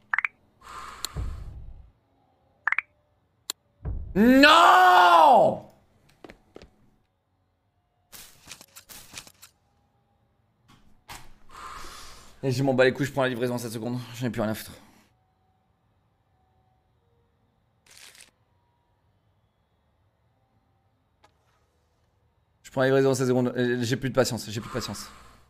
A: Non! Et je m'en bats les couilles, je prends la livraison en sept secondes. J'en ai plus rien à foutre. Je prends la livraison en sept secondes. J'ai plus de patience, j'ai plus de patience.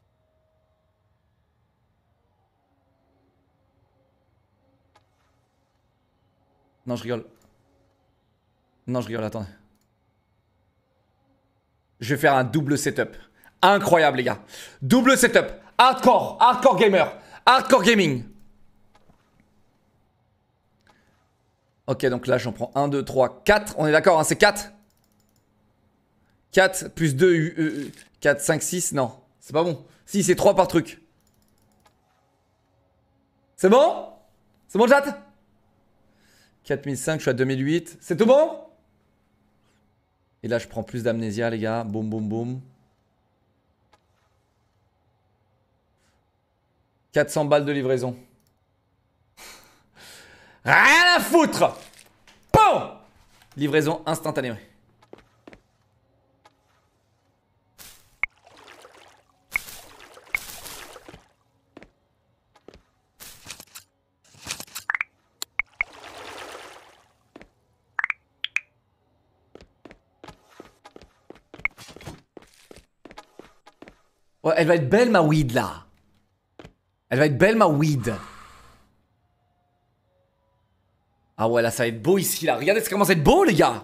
A: Non, je rigole. Non, je rigole, attendez. Je vais faire un double setup. Incroyable, les gars. Double setup. Hardcore. Hardcore gamer. Hardcore gaming. Ok, donc là, j'en prends un, deux, trois, quatre. On est d'accord, hein, c'est quatre. quatre plus deux, euh, quatre, cinq, six. Non, c'est pas bon. Si, c'est trois par truc. C'est bon? C'est bon, chat? quatre mille cinq, je suis à deux mille huit. C'est tout bon? Et là, je prends plus d'amnésia, les gars. Boum, boum, boum. quatre cents balles de livraison. Rien à foutre! Boum! Livraison instantanée. Ouais, elle va être belle, ma weed, là. Elle va être belle, ma weed. Ah ouais, là, ça va être beau ici, là. Regardez, ça commence à être beau, les gars.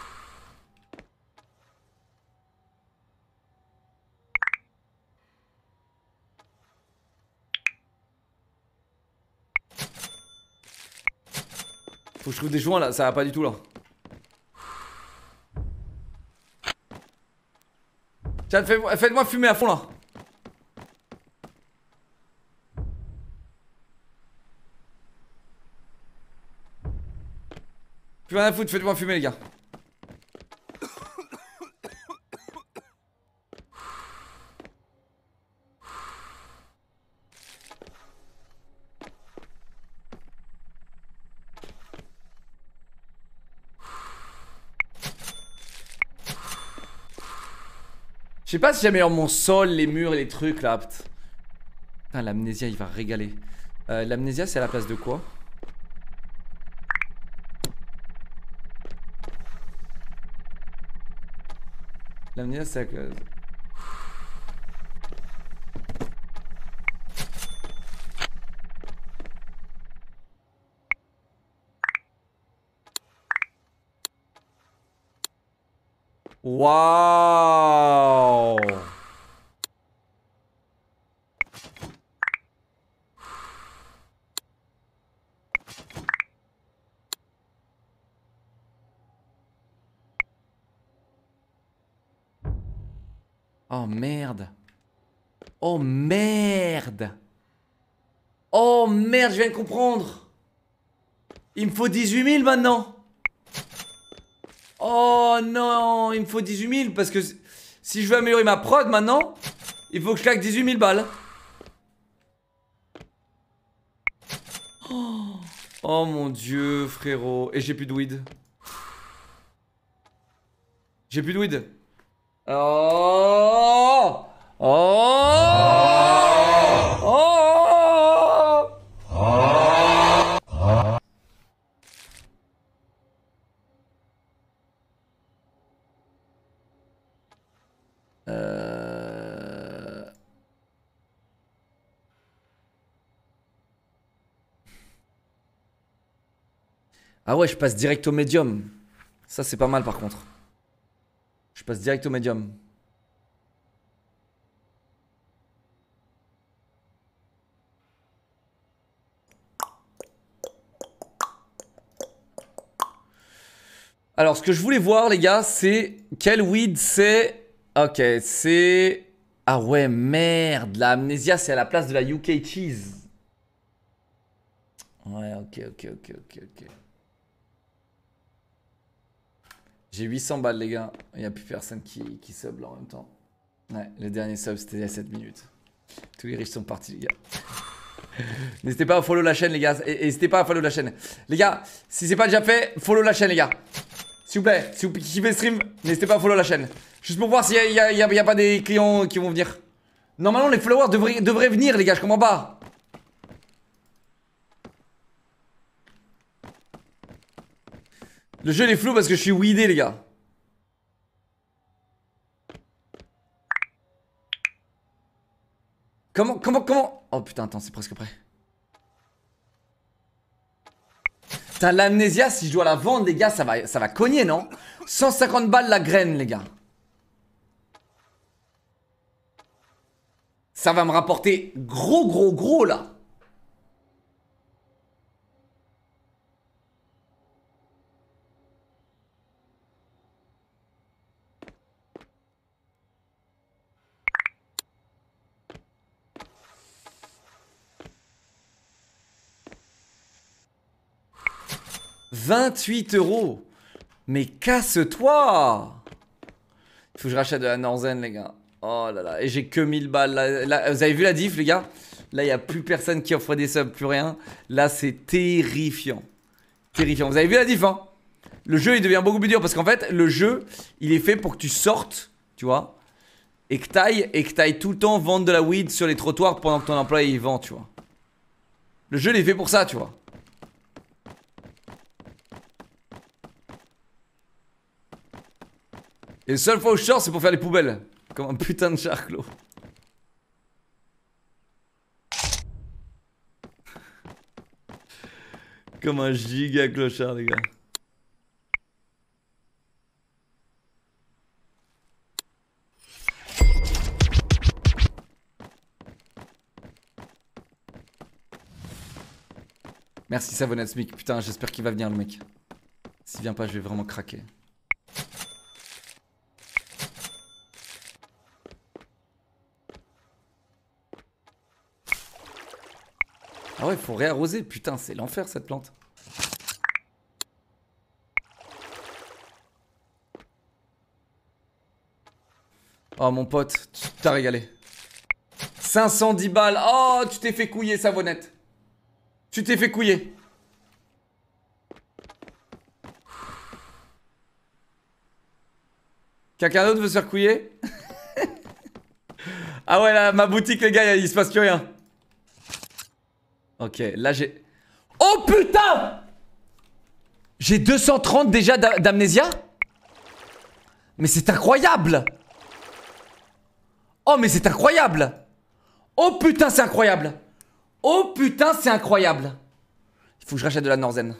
A: Faut que je trouve des joints, là. Ça va pas du tout, là. Tiens, faites-moi fumer à fond, là. Plus rien à foutre, faites-moi fumer, les gars. Je sais pas si j'améliore mon sol, les murs et les trucs là. Putain, l'amnésia il va régaler. Euh, l'amnésia c'est à la place de quoi? L'amnésia c'est à la... Waouh! Oh merde! Oh merde! Oh merde, je viens de comprendre! Il me faut dix-huit mille maintenant! Oh non, il me faut dix-huit mille parce que si je veux améliorer ma prod maintenant, il faut que je claque dix-huit mille balles. Oh, oh mon dieu, frérot. Et j'ai plus de weed. J'ai plus de weed. Oh! Oh! Oh! Euh... Ah ouais, je passe direct au médium. Ça, c'est pas mal par contre. Je passe direct au médium. Alors, ce que je voulais voir, les gars, c'est quel weed c'est. Ok, c'est. Ah ouais, merde. La Amnesia, c'est à la place de la U K Cheese. Ouais, ok, ok, ok, ok, ok. J'ai huit cents balles, les gars. Il n'y a plus personne qui, qui sub là en même temps. Ouais, le dernier sub, c'était il y a sept minutes. Tous les riches sont partis, les gars. N'hésitez pas à follow la chaîne, les gars. Et n'hésitez pas à follow la chaîne. Les gars, si c'est pas déjà fait, follow la chaîne, les gars. S'il vous plaît, si vous kiffez le stream, n'hésitez pas à follow la chaîne. Juste pour voir s'il n'y a, y a, y a pas des clients qui vont venir. Normalement, les followers devraient, devraient venir, les gars, je comprends pas. Le jeu il est flou parce que je suis weedé, les gars. Comment, comment, comment? Oh putain, attends, c'est presque prêt. Putain, l'amnésia, si je dois la vendre, les gars, ça va, ça va cogner, non? cent cinquante balles la graine, les gars. Ça va me rapporter gros, gros, gros, là. vingt-huit euros. Mais casse-toi. Il faut que je rachète de la Norzen, les gars. Oh là là. Et j'ai que mille balles. Là, là, vous avez vu la diff, les gars? Là, il n'y a plus personne qui offre des subs, plus rien. Là, c'est terrifiant. Terrifiant. Vous avez vu la diff, hein? Le jeu, il devient beaucoup plus dur parce qu'en fait, le jeu, il est fait pour que tu sortes, tu vois, et que t'ailles, et que t'ailles tout le temps vendre de la weed sur les trottoirs pendant que ton employé il vend, tu vois. Le jeu, il est fait pour ça, tu vois. Et la seule fois où je sors, c'est pour faire les poubelles. Comme un putain de charclos. Comme un giga clochard, les gars. Merci Savonnette Smic. Putain, j'espère qu'il va venir, le mec. S'il vient pas, je vais vraiment craquer. Ah ouais, faut réarroser. Putain, c'est l'enfer cette plante. Oh mon pote, tu t'as régalé. cinq cent dix balles. Oh, tu t'es fait couiller, Savonnette. Tu t'es fait couiller. Quelqu'un d'autre veut se faire couiller? Ah ouais, là, ma boutique, les gars, il se passe plus rien. Ok, là j'ai... Oh putain! J'ai deux cent trente déjà d'amnésia? Mais c'est incroyable! Oh mais c'est incroyable! Oh putain c'est incroyable! Oh putain c'est incroyable! Il faut que je rachète de la Norzen.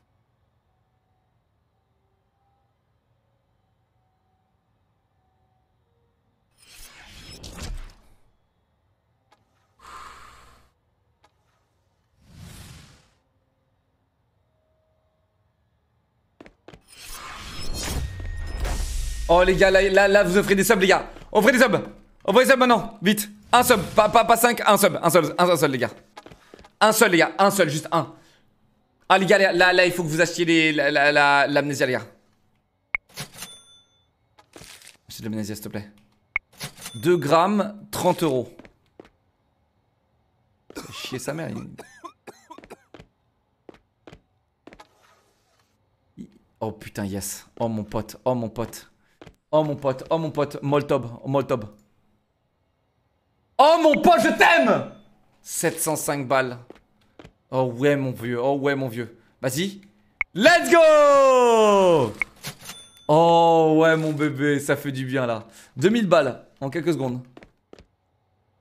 A: Oh les gars, là, là, là vous offrez des subs les gars. Offrez des subs. Offrez des subs maintenant, vite. Un sub, pas, pas, pas cinq, un sub. Un seul, un seul les gars. Un seul les gars, un seul, juste un. Ah les gars, là, là, là il faut que vous achetiez les, la, la, la, l'amnésia les gars. Achète de l'amnésia s'il te plaît. deux grammes, trente euros. Chier sa mère. Il... Oh putain yes. Oh mon pote, oh mon pote. Oh mon pote, oh mon pote, Moltob, Moltob. Oh mon pote, je t'aime! sept cent cinq balles. Oh ouais mon vieux, oh ouais mon vieux. Vas-y. Let's go! Oh ouais mon bébé, ça fait du bien là. deux mille balles en quelques secondes.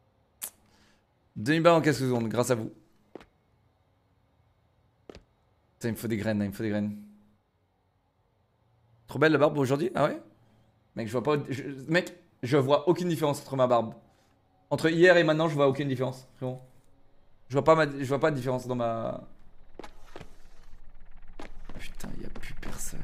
A: deux mille balles en quelques secondes, grâce à vous. Putain, il me faut des graines, là, il me faut des graines. Trop belle la barbe aujourd'hui? Ah ouais? Mec, je vois pas. Je... Mec, je vois aucune différence entre ma barbe. Entre hier et maintenant, je vois aucune différence. Frérot. Je vois pas ma... je vois pas de différence dans ma. Putain, y a plus personne.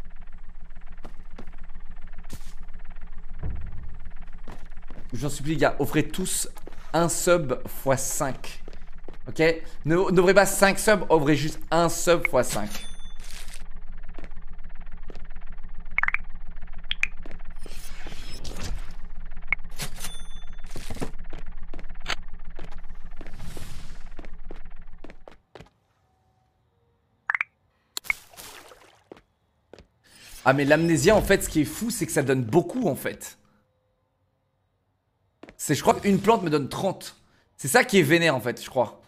A: J'en supplie, les gars, offrez tous un sub fois cinq. Ok? Ne n'ouvrez pas cinq subs, ouvrez juste un sub fois cinq. Ah mais l'amnésia en fait ce qui est fou c'est que ça donne beaucoup en fait. C'est je crois qu'une plante me donne trente. C'est ça qui est vénère en fait je crois.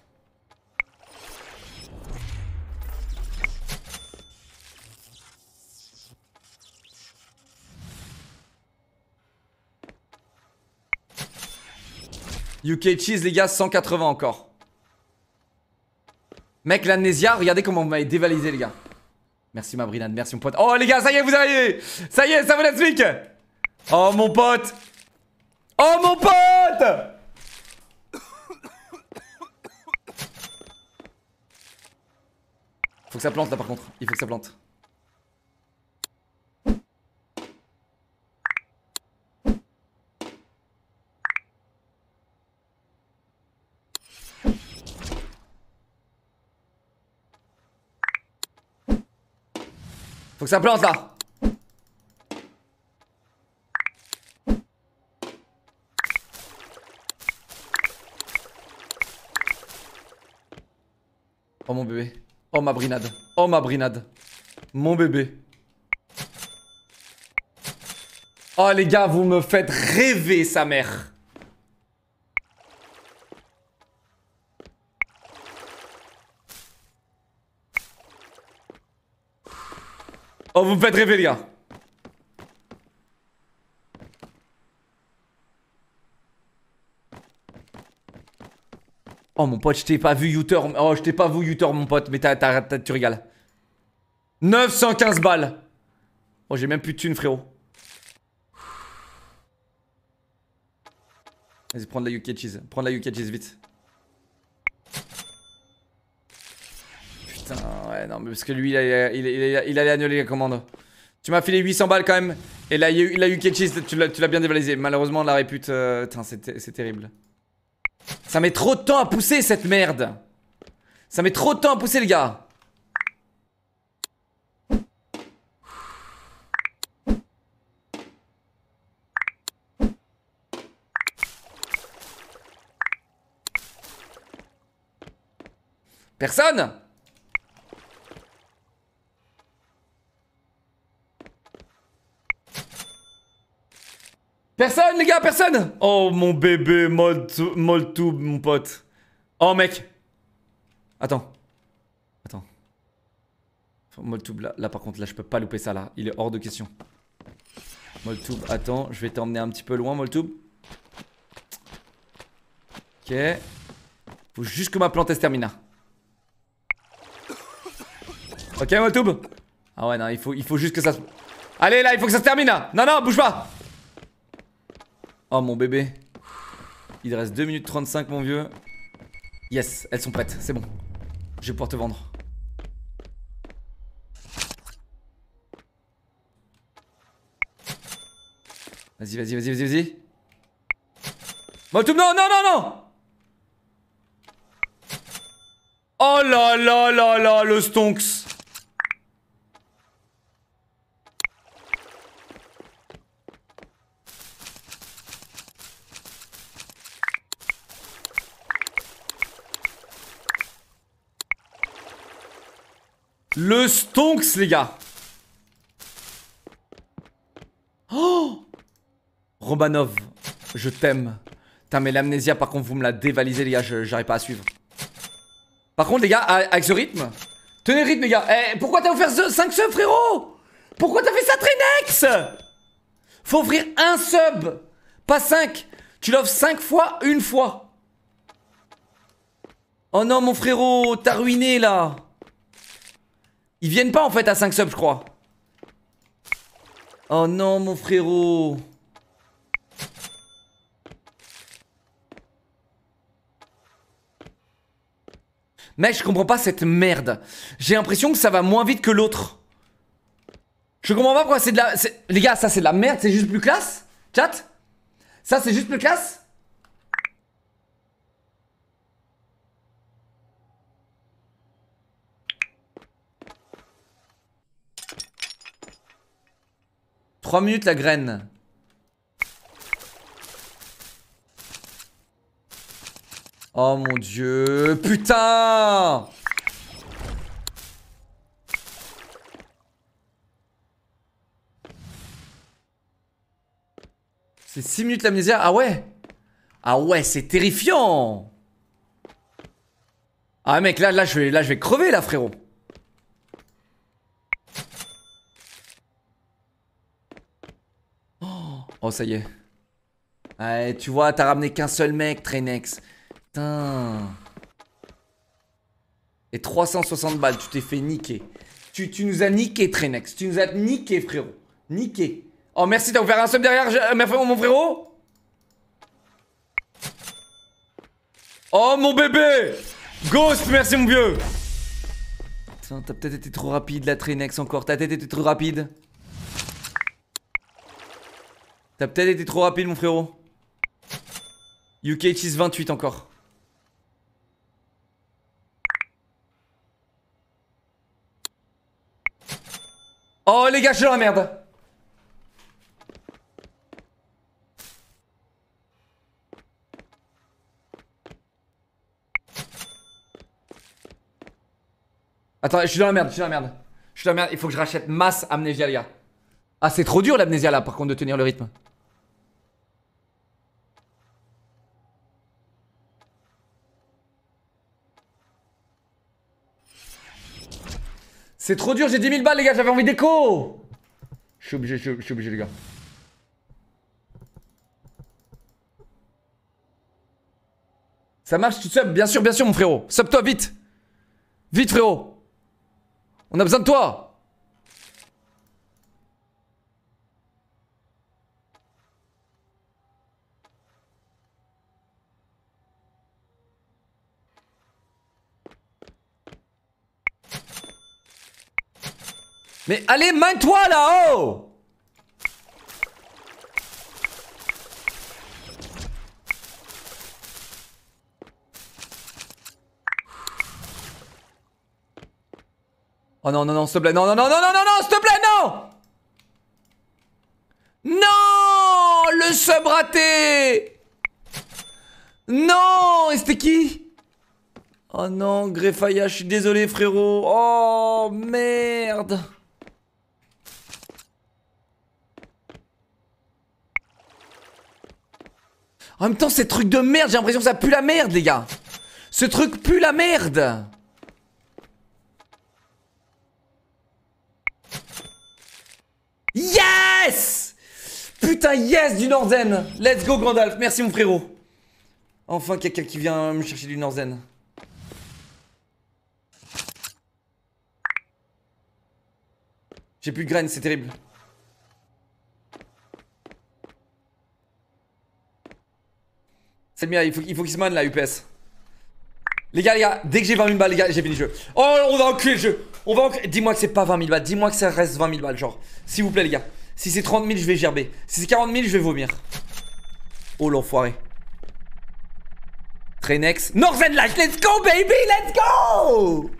A: U K cheese les gars cent quatre-vingts encore. Mec l'amnésia regardez comment vous m'avez dévalisé les gars. Merci ma brinade, merci mon pote. Oh les gars, ça y est, vous arrivez. Ça y est, ça vous l'explique. Oh mon pote. Oh mon pote. Faut que ça plante là par contre. Il faut que ça plante. Faut que ça plante là. Oh mon bébé. Oh ma brinade. Oh ma brinade. Mon bébé. Oh les gars, vous me faites rêver sa mère. Oh, vous me faites rêver, les gars. Oh, mon pote, je t'ai pas vu, Youter. Oh, je t'ai pas vu, Youter, mon pote. Mais t'as, t'as, t'as, tu régales. neuf cent quinze balles. Oh, j'ai même plus de thunes, frérot. Vas-y, prends de la U K cheese. Prends de la U K cheese, vite. Ouais, non, mais parce que lui, il, a, il, il, il allait annuler la commande. Tu m'as filé huit cents balles quand même. Et là, il a eu U K cheese, tu l'as bien dévalisé. Malheureusement, la répute. Euh, c'est terrible. Ça met trop de temps à pousser cette merde. Ça met trop de temps à pousser, les gars. Personne? Personne les gars, personne. Oh mon bébé, Moltube mon pote. Oh mec. Attends. Attends. Moltube là, là par contre là je peux pas louper ça là. Il est hors de question. Moltube, attends, je vais t'emmener un petit peu loin Moltube. Ok. Faut juste que ma plante elle se termine là. Ok Moltube. Ah ouais non, il faut, il faut juste que ça se... Allez là, il faut que ça se termine là. Non non, bouge pas. Oh mon bébé. Il reste deux minutes trente-cinq mon vieux. Yes, elles sont prêtes, c'est bon. Je vais pouvoir te vendre. Vas-y, vas-y, vas-y, vas-y, vas-y. Moltube, non, non, non, non. Oh là là là là, le stonks. Le stonks, les gars. Oh Romanov, je t'aime. Putain, mais l'amnésia, par contre, vous me la dévalisez, les gars. J'arrive pas à suivre. Par contre, les gars, avec ce rythme... Tenez le rythme, les gars. Eh, pourquoi t'as offert cinq subs, frérot? Pourquoi t'as fait ça, Trinex? Faut offrir un sub, pas cinq. Tu l'offres cinq fois, une fois. Oh non, mon frérot, t'as ruiné, là. Ils viennent pas en fait à cinq subs, je crois. Oh non, mon frérot. Mec, je comprends pas cette merde. J'ai l'impression que ça va moins vite que l'autre. Je comprends pas pourquoi c'est de la... Les gars, ça c'est de la merde, c'est juste plus classe. Chat? Ça c'est juste plus classe? Trois minutes la graine. Oh mon dieu. Putain. C'est six minutes l'amnésia. Ah ouais. Ah ouais, c'est terrifiant. Ah mec, là, là, je vais, là, je vais crever là, frérot. Oh, ça y est. Ouais, tu vois, t'as ramené qu'un seul mec, Trenex. Putain. Et trois cent soixante balles, tu t'es fait niquer. Tu, tu nous as niqué, Trenex. Tu nous as niqué, frérot. Niqué. Oh, merci, t'as offert un sub derrière, je, mon frérot. Oh, mon bébé. Ghost, merci, mon vieux. Putain, t'as peut-être été trop rapide, la Trenex, encore. T'as peut-être été trop rapide. T'as peut-être été trop rapide, mon frérot. U K Cheese vingt-huit encore. Oh les gars, je suis dans la merde. Attends, je suis dans la merde, je suis dans la merde. Je suis dans la merde, il faut que je rachète masse Amnesia, les gars. Ah, c'est trop dur l'amnésia là, par contre, de tenir le rythme. C'est trop dur, j'ai dix mille balles, les gars, j'avais envie d'écho. Je suis obligé, je suis, je suis obligé, les gars. Ça marche, tu sub, bien sûr, bien sûr, mon frérot. Sub-toi, vite. Vite, frérot. On a besoin de toi. Mais allez, main-toi là-haut. Oh non, non, non, s'il te plaît, non, non, non, non, non, non, non, s'il te plaît, non. Non, le sub raté. Non, et c'était qui? Oh non, Greffaya, je suis désolé, frérot. Oh, merde. En même temps, ces trucs de merde, j'ai l'impression que ça pue la merde, les gars. Ce truc pue la merde. Yes! Putain, yes, du Norzen. Let's go, Gandalf. Merci, mon frérot. Enfin, quelqu'un qui vient me chercher du Norzen. J'ai plus de graines, c'est terrible. C'est bien, il faut, il faut qu'il se man là, U P S. Les gars, les gars, dès que j'ai vingt mille balles, les gars, j'ai fini le jeu. Oh, on va enculer le jeu. On va enculer. Dis-moi que c'est pas vingt mille balles. Dis-moi que ça reste vingt mille balles, genre. S'il vous plaît, les gars. Si c'est trente mille, je vais gerber. Si c'est quarante mille, je vais vomir. Oh, l'enfoiré. Trenex. Northern Light, let's go, baby, let's go.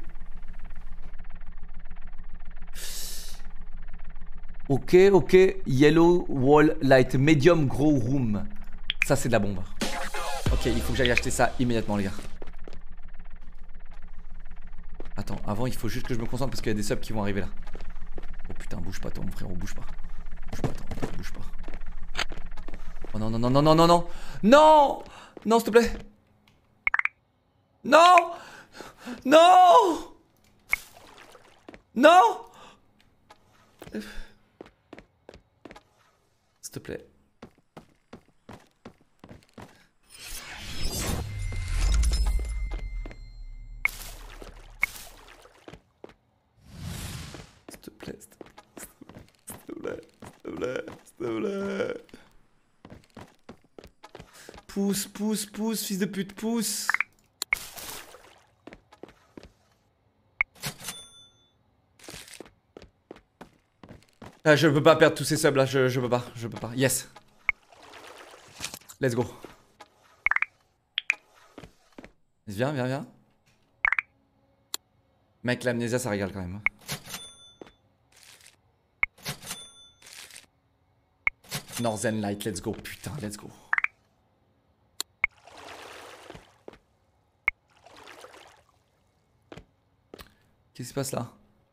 A: Ok, ok. Yellow Wall Light, Medium Grow Room. Ça, c'est de la bombe. Ok, il faut que j'aille acheter ça immédiatement, les gars. Attends, avant, il faut juste que je me concentre parce qu'il y a des subs qui vont arriver là. Oh putain, bouge pas, toi, mon frère, bouge pas. Bouge pas, attends, bouge pas. Oh non, non, non, non, non, non, non. Non. Non, s'il te plaît. Non. Non. Non. S'il te plaît. Pousse, pousse, pousse, fils de pute, pousse. Ah, je peux pas perdre tous ces subs là, je, je peux pas, je peux pas. Yes. Let's go. Viens, viens, viens. Mec, l'amnésia ça régale quand même. Northern Light, let's go, putain, let's go. Qu'est-ce qui se passe là?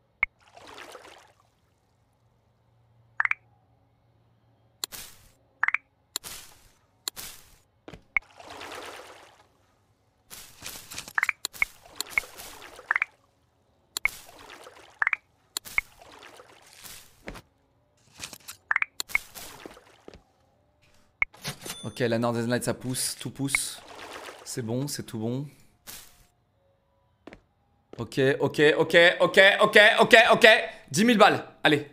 A: Ok, la Northern Light ça pousse, tout pousse. C'est bon, c'est tout bon. Ok, ok, ok, ok, ok, ok, ok. dix mille balles, allez.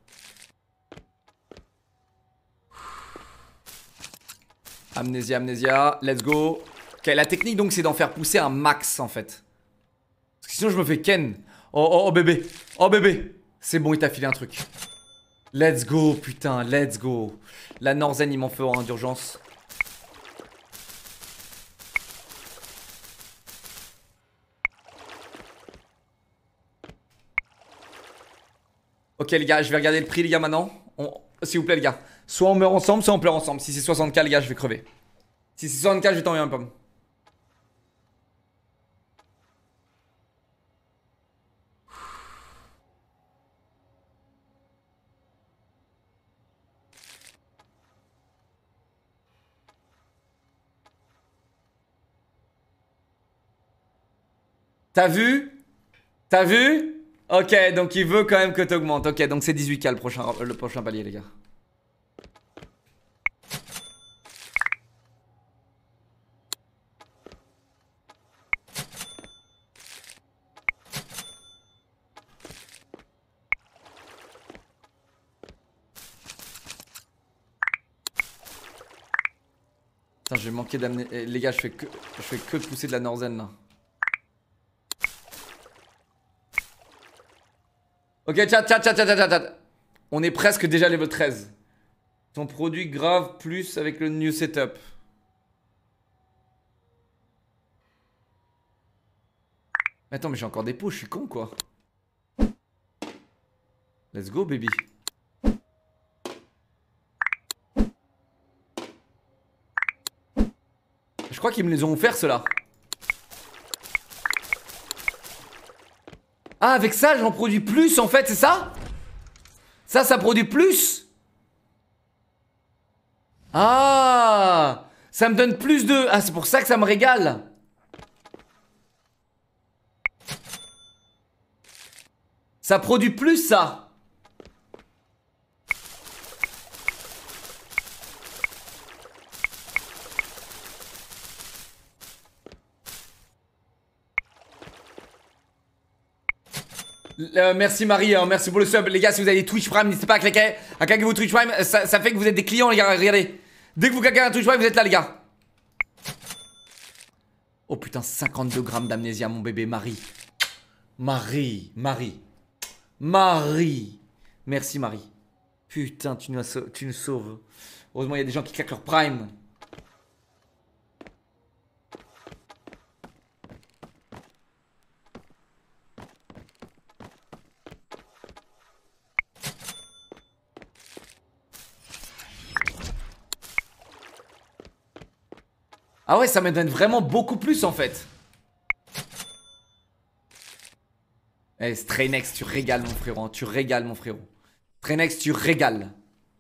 A: Amnésia, amnésia, let's go. Ok, la technique donc c'est d'en faire pousser un max en fait. Parce que sinon je me fais ken. Oh, oh, oh bébé, oh bébé. C'est bon, il t'a filé un truc. Let's go, putain, let's go. La Northern, il m'en faut hein, d'urgence. Ok les gars, je vais regarder le prix les gars maintenant. On... S'il vous plaît les gars. Soit on meurt ensemble, soit on pleure ensemble. Si c'est soixante K les gars, je vais crever. Si c'est soixante K, je vais t'envoyer un pomme. T'as vu? T'as vu? Ok, donc il veut quand même que t'augmentes. Ok, donc c'est dix-huit K le prochain, le prochain palier, les gars. Putain, je vais manquer d'amener. Eh, les gars, je fais que, je fais que de pousser de la Northern là. Ok, chat, chat, chat, chat, chat, chat. On est presque déjà level treize. Ton produit grave plus avec le new setup. Attends, mais j'ai encore des pots, je suis con quoi. Let's go, baby. Je crois qu'ils me les ont offerts ceux-là. Ah, avec ça, j'en produis plus en fait, c'est ça? Ça, ça produit plus? Ah, ça me donne plus de... Ah, c'est pour ça que ça me régale. Ça produit plus, ça. Euh, merci Marie, euh, merci pour le sub. Les gars, si vous avez des Twitch Prime, n'hésitez pas à claquer, à claquer vos Twitch Prime. Ça, ça fait que vous êtes des clients, les gars. Regardez. Dès que vous claquez un Twitch Prime, vous êtes là, les gars. Oh putain, cinquante-deux grammes d'amnésia, mon bébé. Marie. Marie. Marie. Marie. Merci, Marie. Putain, tu nous, sau tu nous sauves. Heureusement, il y a des gens qui claquent leur Prime. Ah ouais, ça me donne vraiment beaucoup plus en fait. Eh, Straynex, tu régales mon frérot, tu régales mon frérot. Straynex, tu régales.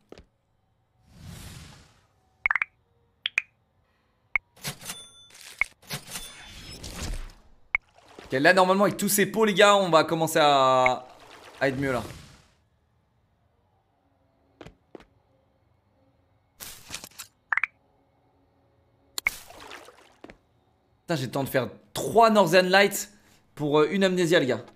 A: Ok, là normalement avec tous ces pots les gars, on va commencer à, à être mieux là. Putain, j'ai le temps de faire trois Northern Lights pour euh, une amnésia les gars.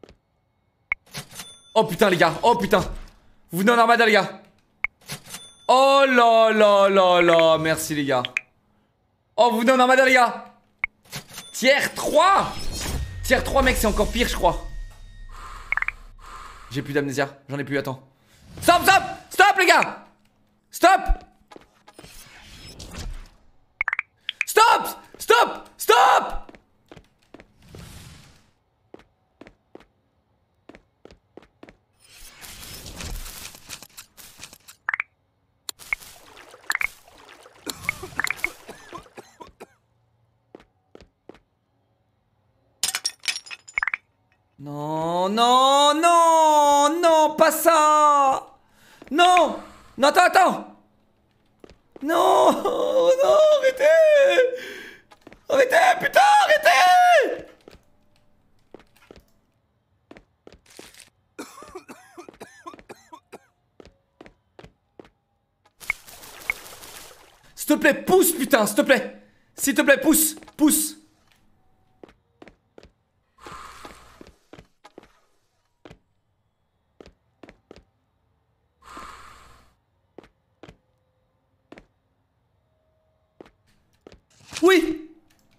A: Oh putain les gars, oh putain. Vous venez en armada les gars. Oh là là là là. Merci les gars. Oh vous venez en armada les gars. Tiers trois. Tiers trois mec c'est encore pire je crois. J'ai plus d'amnésia. J'en ai plus, attends. Stop, stop. Stop les gars. Stop. Stop. Stop. Stop. Non, non, non, non, pas ça. Non. Non, attends, attends. Non, non, arrêtez. Arrêtez, putain, arrêtez. S'il te plaît, pousse, putain, s'il te plaît. S'il te plaît, pousse, pousse. Oui.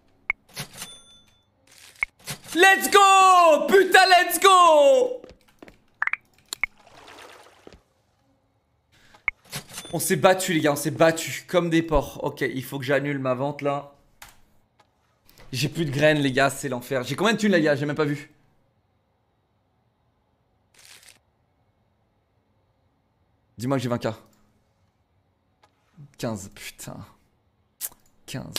A: Let's go. Putain, let's go. On s'est battu les gars, on s'est battu comme des porcs. Ok, il faut que j'annule ma vente là. J'ai plus de graines les gars, c'est l'enfer. J'ai combien de thunes les gars? J'ai même pas vu. Dis-moi que j'ai vingt K. quinze, putain. quinze.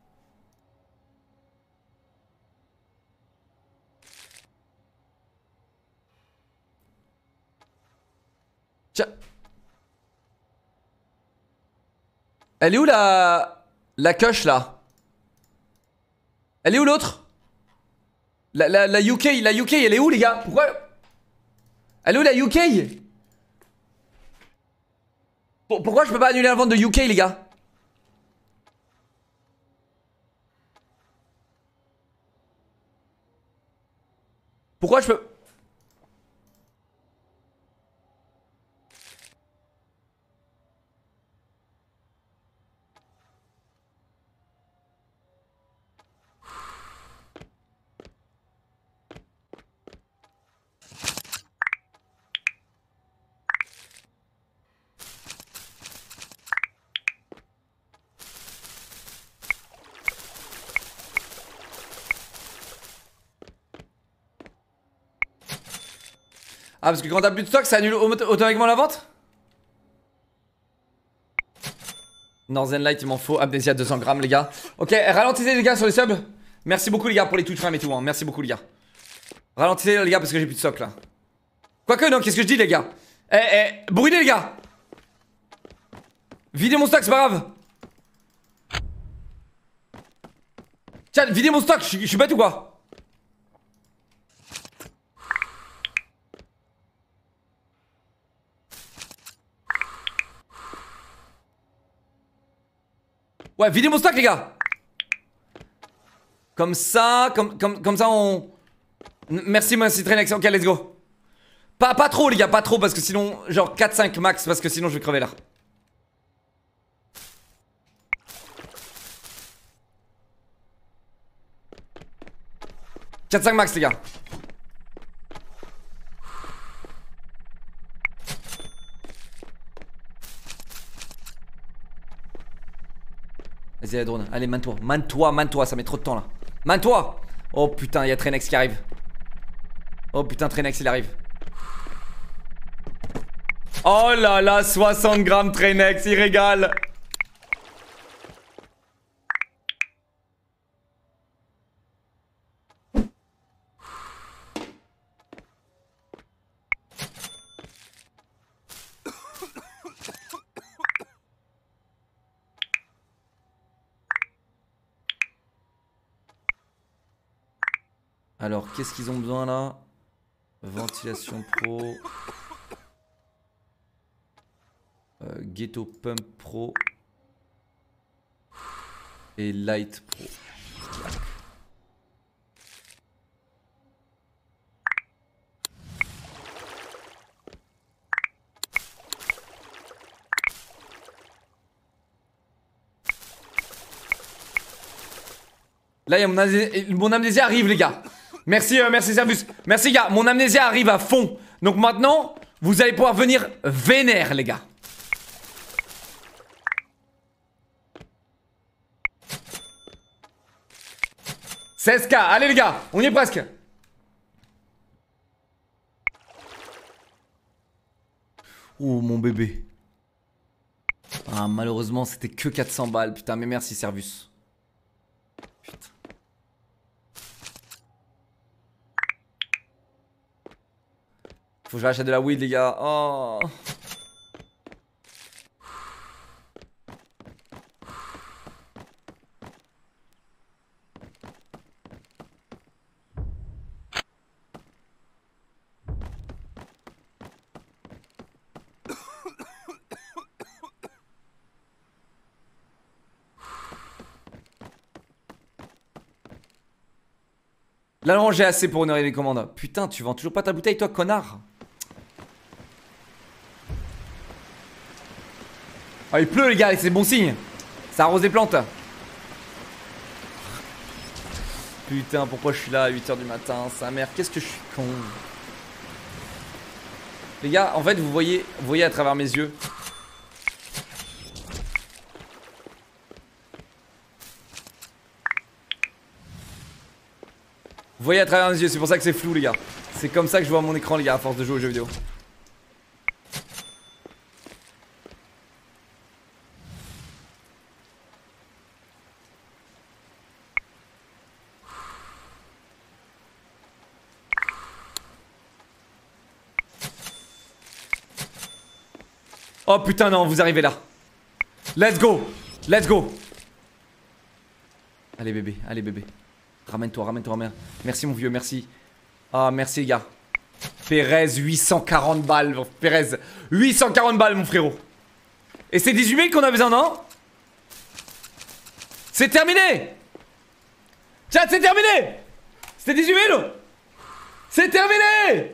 A: Tiens. Elle est où la... La coche là? Elle est où l'autre? la, la, la U K, la U K elle est où les gars? Pourquoi? Elle est où la U K? Pourquoi je peux pas annuler la vente de U K les gars? Pourquoi je peux... Ah parce que quand t'as plus de stock ça annule automatiquement la vente? Northern Light il m'en faut. Amnesia deux cents grammes les gars. Ok ralentissez les gars sur les subs. Merci beaucoup les gars pour les Twitch frames et tout hein. Merci beaucoup les gars. Ralentissez les gars parce que j'ai plus de stock là. Quoique non qu'est-ce que je dis les gars? Eh eh brûlez les gars. Videz mon stock c'est pas grave. Tiens videz mon stock. Je suis bête ou quoi? Ouais, videz mon stock, les gars. Comme ça, comme, comme, comme ça, on... Merci, merci, Trenex. Ok, let's go. Pas, pas trop, les gars, pas trop, parce que sinon... Genre quatre cinq max, parce que sinon, je vais crever là. quatre cinq max, les gars. Vas-y, la drone. Allez, mane-toi. Mane-toi, mane-toi. Ça met trop de temps là. Mane-toi. Oh putain, il y a Trenex qui arrive. Oh putain, Trenex il arrive. Oh là là, soixante grammes Trenex, il régale. Alors, qu'est-ce qu'ils ont besoin là? Ventilation pro. Euh, Ghetto Pump Pro. Et Light Pro. Clac. Là, il y a mon, amnésia, mon amnésia arrive, les gars. Merci, euh, merci Servus. Merci, gars. Mon amnésia arrive à fond. Donc maintenant, vous allez pouvoir venir vénère, les gars. seize K. Allez, les gars. On y est presque. Oh, mon bébé. Ah, malheureusement, c'était que quatre cents balles. Putain, mais merci, Servus. Putain. Faut que je rachète de la weed, les gars. Oh. Là, non, j'ai assez pour honorer les commandes. Putain, tu vends toujours pas ta bouteille, toi, connard. Ah, il pleut, les gars, et c'est bon signe. Ça arrose des plantes. Putain, pourquoi je suis là à huit heures du matin? Sa mère, qu'est-ce que je suis con. Les gars, en fait, vous voyez, vous voyez à travers mes yeux. Vous voyez à travers mes yeux, c'est pour ça que c'est flou, les gars. C'est comme ça que je vois mon écran, les gars, à force de jouer aux jeux vidéo. Oh putain, non, vous arrivez là. Let's go. Let's go. Allez, bébé, allez, bébé. Ramène-toi, ramène-toi, ramène. Merci, mon vieux, merci. Ah, merci, les gars. Pérez, huit cent quarante balles. Pérez, huit cent quarante balles, mon frérot. Et c'est dix-huit mille qu'on a besoin, non? C'est terminé. Chat, c'est terminé. C'était dix-huit mille. C'est terminé.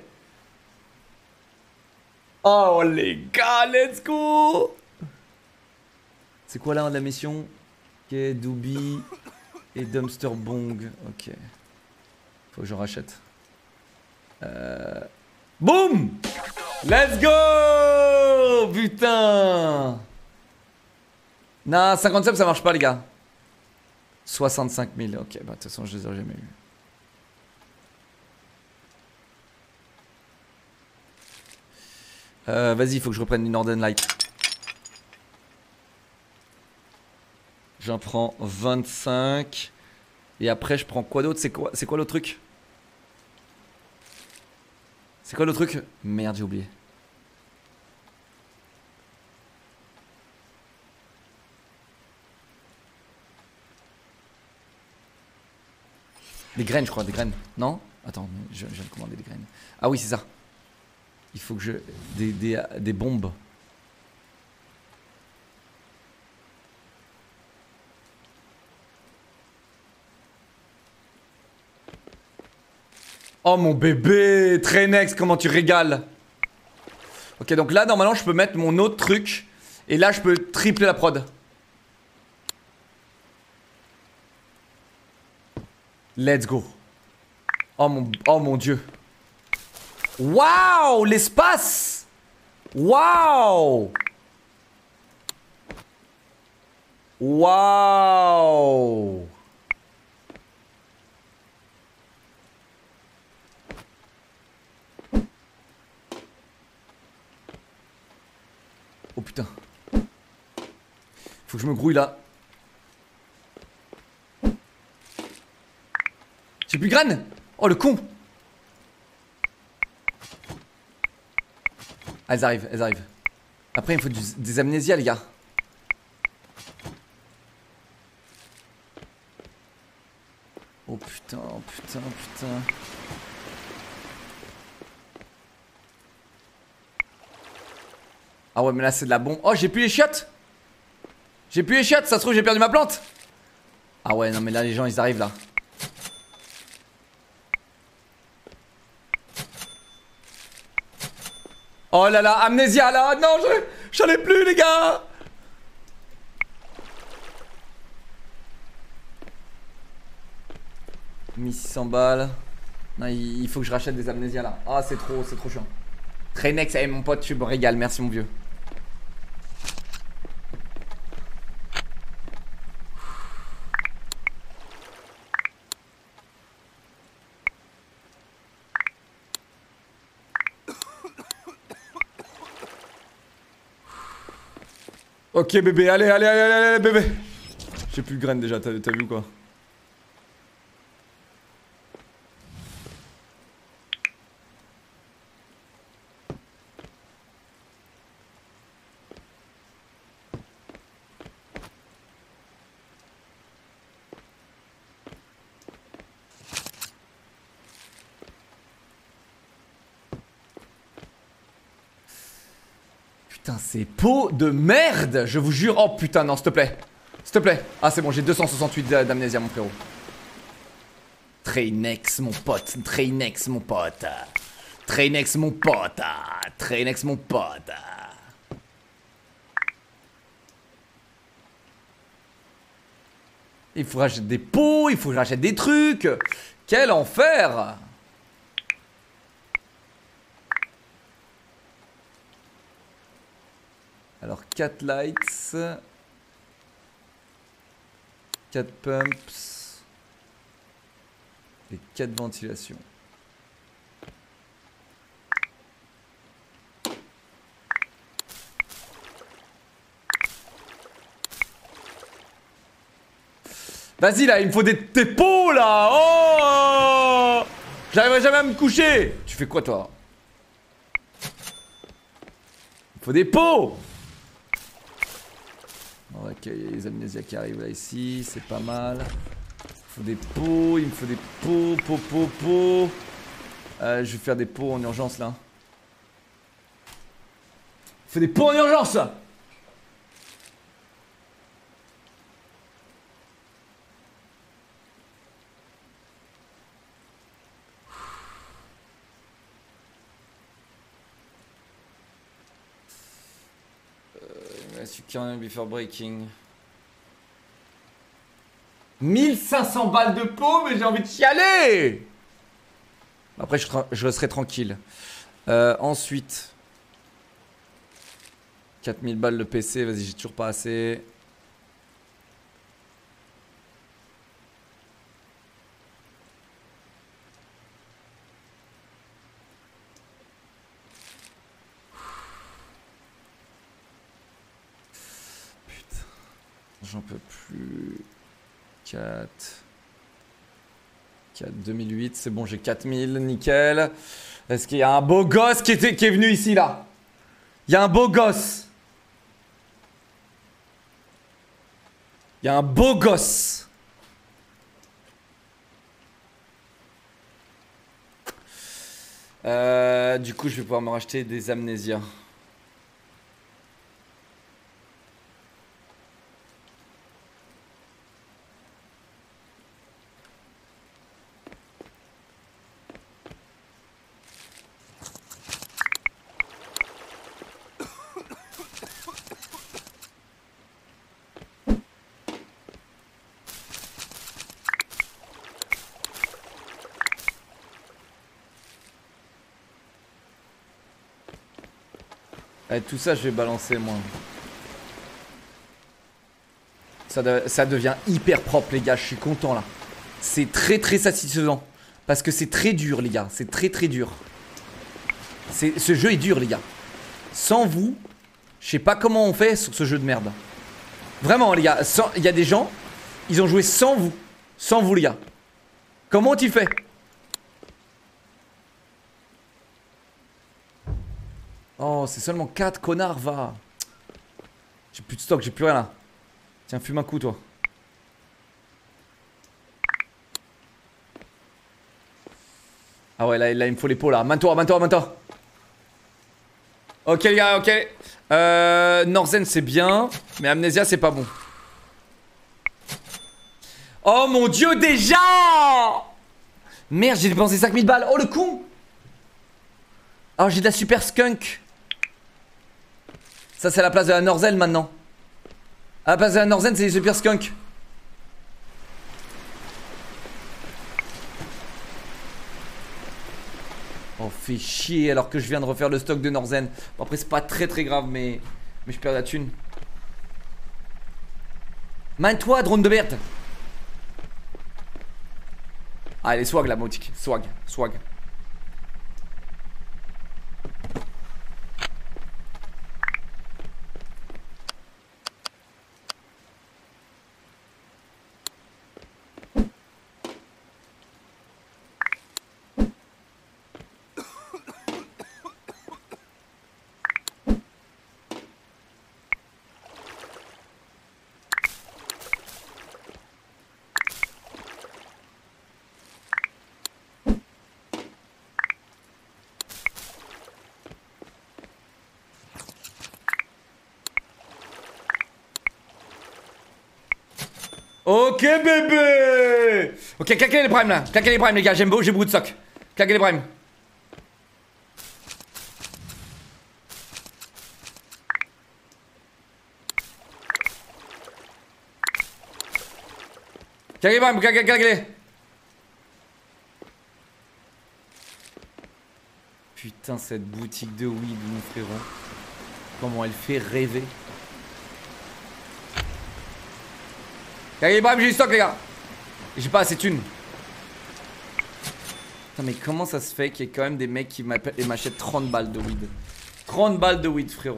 A: Oh, les gars, let's go. C'est quoi, là, la mission? Ok, Doobie et Dumpster Bong. Ok. Faut que j'en rachète. Euh... Boum. Let's go. Putain. Non, cinquante-sept, ça marche pas, les gars. soixante-cinq mille. Ok, bah, de toute façon, je les aurais jamais eu. Euh, Vas-y, il faut que je reprenne une Northern Light. J'en prends vingt-cinq. Et après, je prends quoi d'autre? C'est quoi, c'est quoi l'autre truc? C'est quoi l'autre truc? Merde, j'ai oublié. Des graines, je crois, des graines. Non? Attends, je, je viens de commander des graines. Ah oui, c'est ça. Il faut que je... Des, des, des bombes. Oh mon bébé, Trenex, comment tu régales. Ok, donc là, normalement, je peux mettre mon autre truc. Et là, je peux tripler la prod. Let's go. Oh mon, oh mon dieu. Waouh, l'espace. Waouh. Waouh. Oh putain. Faut que je me grouille là. J'ai plus de graines. Oh le con. Ah, elles arrivent, elles arrivent. Après il me faut du, des amnésias les gars. Oh putain, oh putain, putain. Ah ouais mais là c'est de la bombe. Oh j'ai plus les chiottes. J'ai plus les chiottes, ça se trouve j'ai perdu ma plante. Ah ouais non mais là les gens ils arrivent là. Oh là là, amnésia là. Non j'en ai plus les gars. mis six cents balles. Non, il, il faut que je rachète des amnésias là. Ah, c'est trop, c'est trop chiant. Trainex, hey, mon pote, tu me régales. Merci, mon vieux. Ok bébé, allez, allez, allez, allez, allez bébé. J'ai plus de graines déjà, t'as vu ou quoi? Putain, c'est peau de merde, je vous jure. Oh putain, non, s'il te plaît. S'il te plaît. Ah, c'est bon, j'ai deux cent soixante-huit d'amnésia, mon frérot. Trainex, mon pote. Trainex, mon pote. Trainex, mon pote. Trainex, mon pote. Il faut racheter des pots, il faut que je rachète des trucs. Quel enfer! Alors quatre lights, quatre pumps et quatre ventilations. Vas-y là, il me faut des, des pots là. Oh, j'arriverai jamais à me coucher. Tu fais quoi toi? Il faut des pots. Ok, il y a les amnésias qui arrivent là ici, c'est pas mal. Il faut des pots, il me faut des pots, pots, pots, pots. Euh, je vais faire des pots en urgence là. Il faut des pots en urgence. You can before breaking. mille cinq cents balles de peau, mais j'ai envie de chialer. Après, je, je serai tranquille. Euh, ensuite, quatre mille balles de P C. Vas-y, j'ai toujours pas assez. J'en peux plus. quatre. quatre, deux mille huit, c'est bon, j'ai quatre mille, nickel. Est-ce qu'il y a un beau gosse qui, était, qui est venu ici, là? Il y a un beau gosse. Il y a un beau gosse. Euh, du coup, je vais pouvoir me racheter des amnésias. Et tout ça, je vais balancer, moi. Ça, de, ça devient hyper propre, les gars. Je suis content, là. C'est très, très satisfaisant. Parce que c'est très dur, les gars. C'est très, très dur. Ce jeu est dur, les gars. Sans vous, je sais pas comment on fait sur ce jeu de merde. Vraiment, les gars. Il y a des gens, ils ont joué sans vous. Sans vous, les gars. Comment tu fais? Oh, c'est seulement quatre connards, va. J'ai plus de stock, j'ai plus rien là. Tiens, fume un coup, toi. Ah ouais, là, là il me faut les pots là. Main-toi, main-toi, main-toi. Ok, les gars, ok. Euh, Norzen, c'est bien. Mais Amnesia, c'est pas bon. Oh mon dieu, déjà! Merde, j'ai dépensé cinq mille balles. Oh le con! Oh, j'ai de la super skunk. Ça, c'est à la place de la Norzen maintenant. À la place de la Norzen, c'est les super skunk. Oh, fait chier alors que je viens de refaire le stock de Norzen. Bon, après, c'est pas très très grave, mais, mais je perds la thune. Main-toi, drone de Berthe. Ah, elle est swag la motique. Swag, swag. Ok bébé. Ok, claquez les primes là. Claquez les primes les gars, j'aime beau, j'ai beaucoup de stock. Claquez les primes. Claquez les primes, claquez, claquez les. Putain, cette boutique de weed mon frérot. Comment elle fait rêver. Claquez les primes, j'ai du stock les gars. J'ai pas assez de thunes. Putain mais comment ça se fait qu'il y ait quand même des mecs qui m'achètent trente balles de weed. trente balles de weed frérot.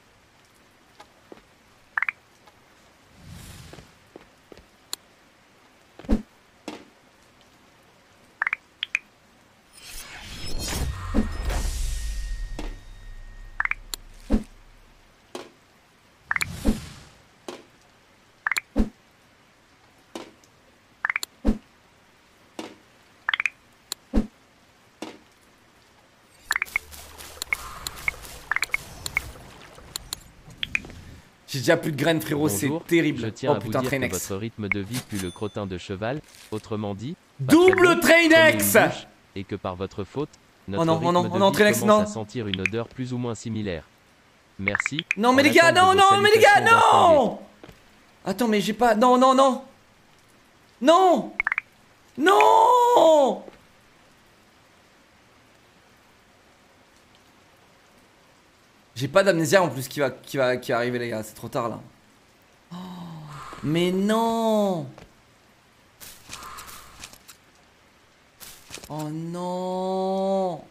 A: J'ai déjà plus de graines frérot, c'est terrible.
B: Je tiens
A: oh
B: à
A: putain,
B: vous dire que
A: Train X.
B: votre rythme de vie pue le crottin de cheval, autrement dit,
A: double Train X.
B: Et que par votre faute, notre
A: oh non,
B: rythme
A: oh non,
B: de
A: oh non,
B: vie
A: Train X,
B: commence
A: non.
B: à sentir une odeur plus ou moins similaire. Merci.
A: Non mais les gars, non, non, mais les gars, non. Attends, mais j'ai pas, non, non, non. Non. Non. J'ai pas d'amnésia en plus qui va, qui va, qui va arriver les gars, c'est trop tard là. Oh, mais non. Oh non.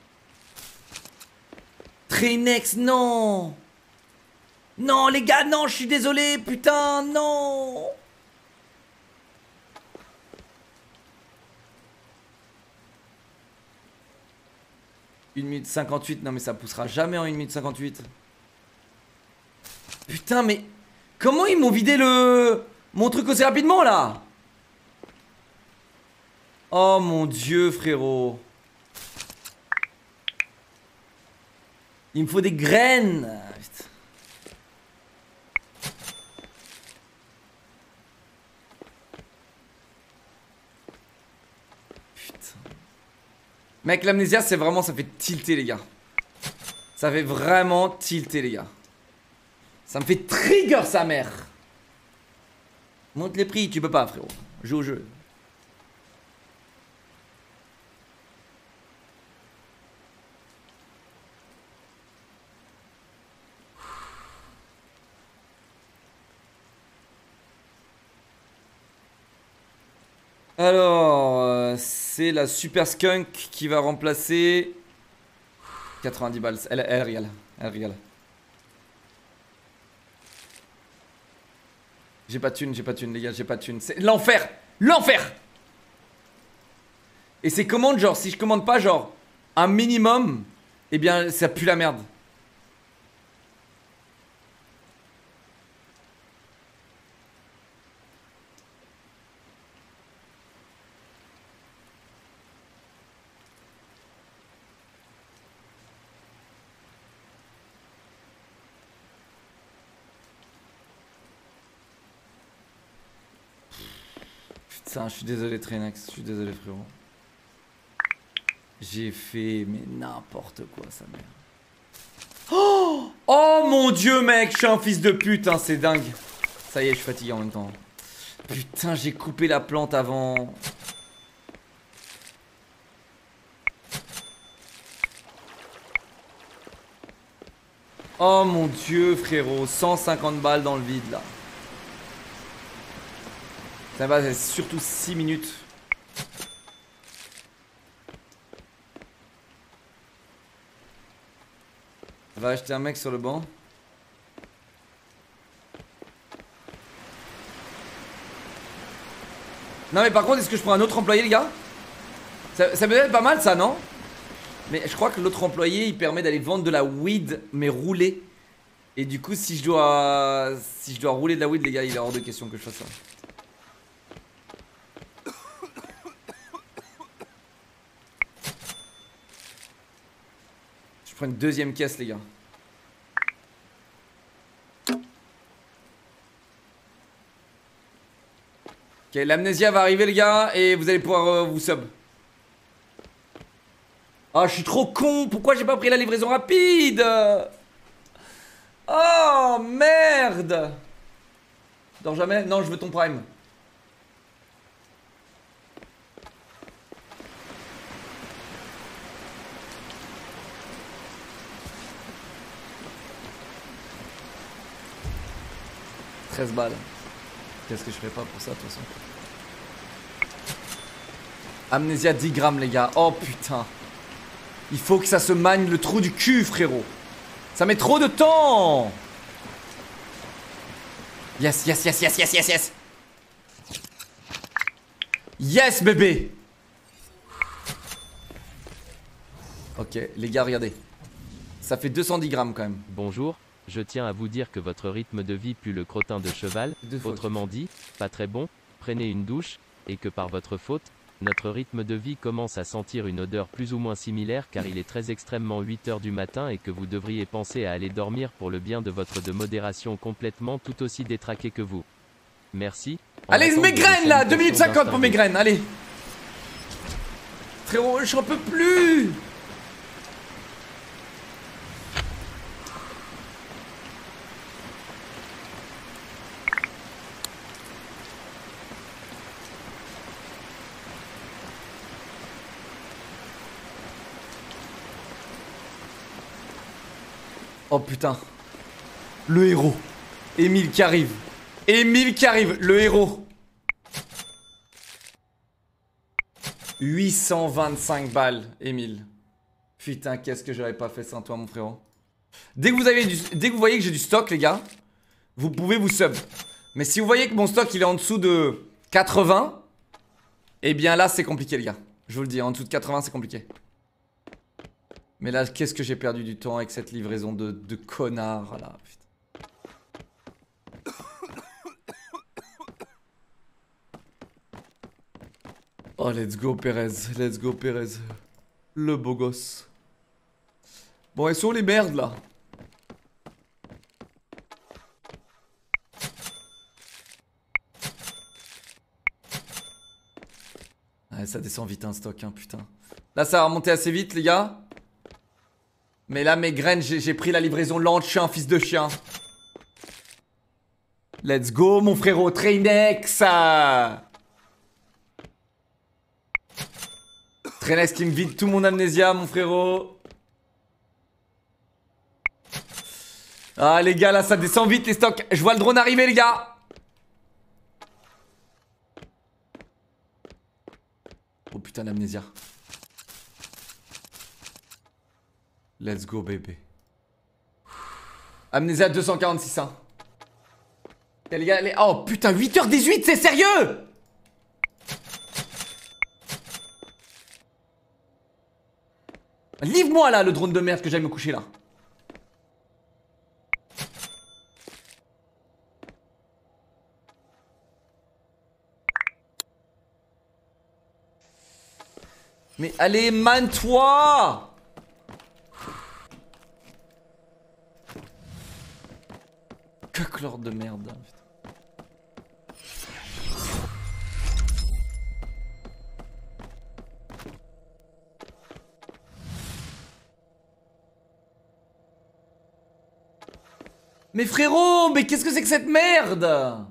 A: Train X, non. Non les gars, non, je suis désolé, putain, non. une minute cinquante-huit, non mais ça poussera jamais en une minute cinquante-huit. Putain mais comment ils m'ont vidé le... mon truc aussi rapidement là? Oh mon dieu frérot. Il me faut des graines. Putain. Mec, l'amnésia, c'est vraiment, ça fait tilter, les gars. Ça fait vraiment tilter, les gars. Ça me fait trigger, sa mère. Monte les prix, tu peux pas, frérot. Joue au jeu. Alors, euh, c'est la Super Skunk qui va remplacer quatre-vingt-dix balles. Elle, elle régale, elle régale. J'ai pas de thune, j'ai pas de thune, les gars, j'ai pas de thune. C'est l'enfer, l'enfer. Et c'est commande, genre, si je commande pas, genre, un minimum, eh bien, ça pue la merde. Putain, je suis désolé Trainax, je suis désolé frérot. J'ai fait mais n'importe quoi sa mère. Oh, oh mon dieu mec, je suis un fils de pute, hein, c'est dingue. Ça y est, je suis fatigué en même temps. Putain, j'ai coupé la plante avant. Oh mon dieu frérot, cent cinquante balles dans le vide là. Ça va, c'est surtout six minutes. On va acheter un mec sur le banc. Non mais par contre, est-ce que je prends un autre employé les gars? Ça, ça peut être pas mal ça, non? Mais je crois que l'autre employé il permet d'aller vendre de la weed mais roulée. Et du coup si je dois si je dois rouler de la weed les gars, il est hors de question que je fasse ça. Je prends une deuxième caisse les gars. Ok, l'amnésia va arriver les gars et vous allez pouvoir euh, vous sub. Ah, je suis trop con, pourquoi j'ai pas pris la livraison rapide? Oh merde. Dors jamais? Non, je veux ton prime. treize balles. Qu'est-ce que je ferais pas pour ça de toute façon? Amnésia dix grammes les gars. Oh putain. Il faut que ça se magne le trou du cul frérot. Ça met trop de temps. Yes, yes, yes, yes, yes, yes, yes. Yes bébé. Ok les gars regardez. Ça fait deux cent dix grammes quand même.
B: Bonjour, je tiens à vous dire que votre rythme de vie pue le crottin de cheval, autrement dit, pas très bon, prenez une douche, et que par votre faute, notre rythme de vie commence à sentir une odeur plus ou moins similaire car il est très extrêmement huit heures du matin et que vous devriez penser à aller dormir pour le bien de votre de modération complètement tout aussi détraqué que vous. Merci.
A: Allez mes graines là, deux minutes cinquante pour mes graines, allez. Frérot, j'en peux plus. Oh putain. Le héros. Émile qui arrive. Émile qui arrive, le héros. huit cent vingt-cinq balles, Émile. Putain, qu'est-ce que j'aurais pas fait sans toi, mon frérot. Dès que vous avez du, dès que vous voyez que j'ai du stock, les gars, vous pouvez vous sub. Mais si vous voyez que mon stock il est en dessous de quatre-vingts, eh bien là c'est compliqué, les gars. Je vous le dis, en dessous de quatre-vingts, c'est compliqué. Mais là, qu'est-ce que j'ai perdu du temps avec cette livraison de, de connard là, putain. Oh, let's go Perez, let's go Perez. Le beau gosse. Bon, elles sont les merdes là. Ouais, ça descend vite un stock, hein, putain. Là, ça va remonter assez vite, les gars. Mais là, mes graines, j'ai pris la livraison lente. Je suis un fils de chien. Let's go, mon frérot. Trainex. Trainex qui me vide tout mon amnésia, mon frérot. Ah, les gars, là, ça descend vite, les stocks. Je vois le drone arriver, les gars. Oh putain, l'amnésia. Let's go bébé. Amnésia deux cent quarante-six hein. Et les gars, les... Oh putain, huit heures dix-huit, c'est sérieux? Livre-moi là le drone de merde que j'aille me coucher là. Mais allez, man-toi! Que clore de merde. Mais frérot, mais qu'est-ce que c'est que cette merde?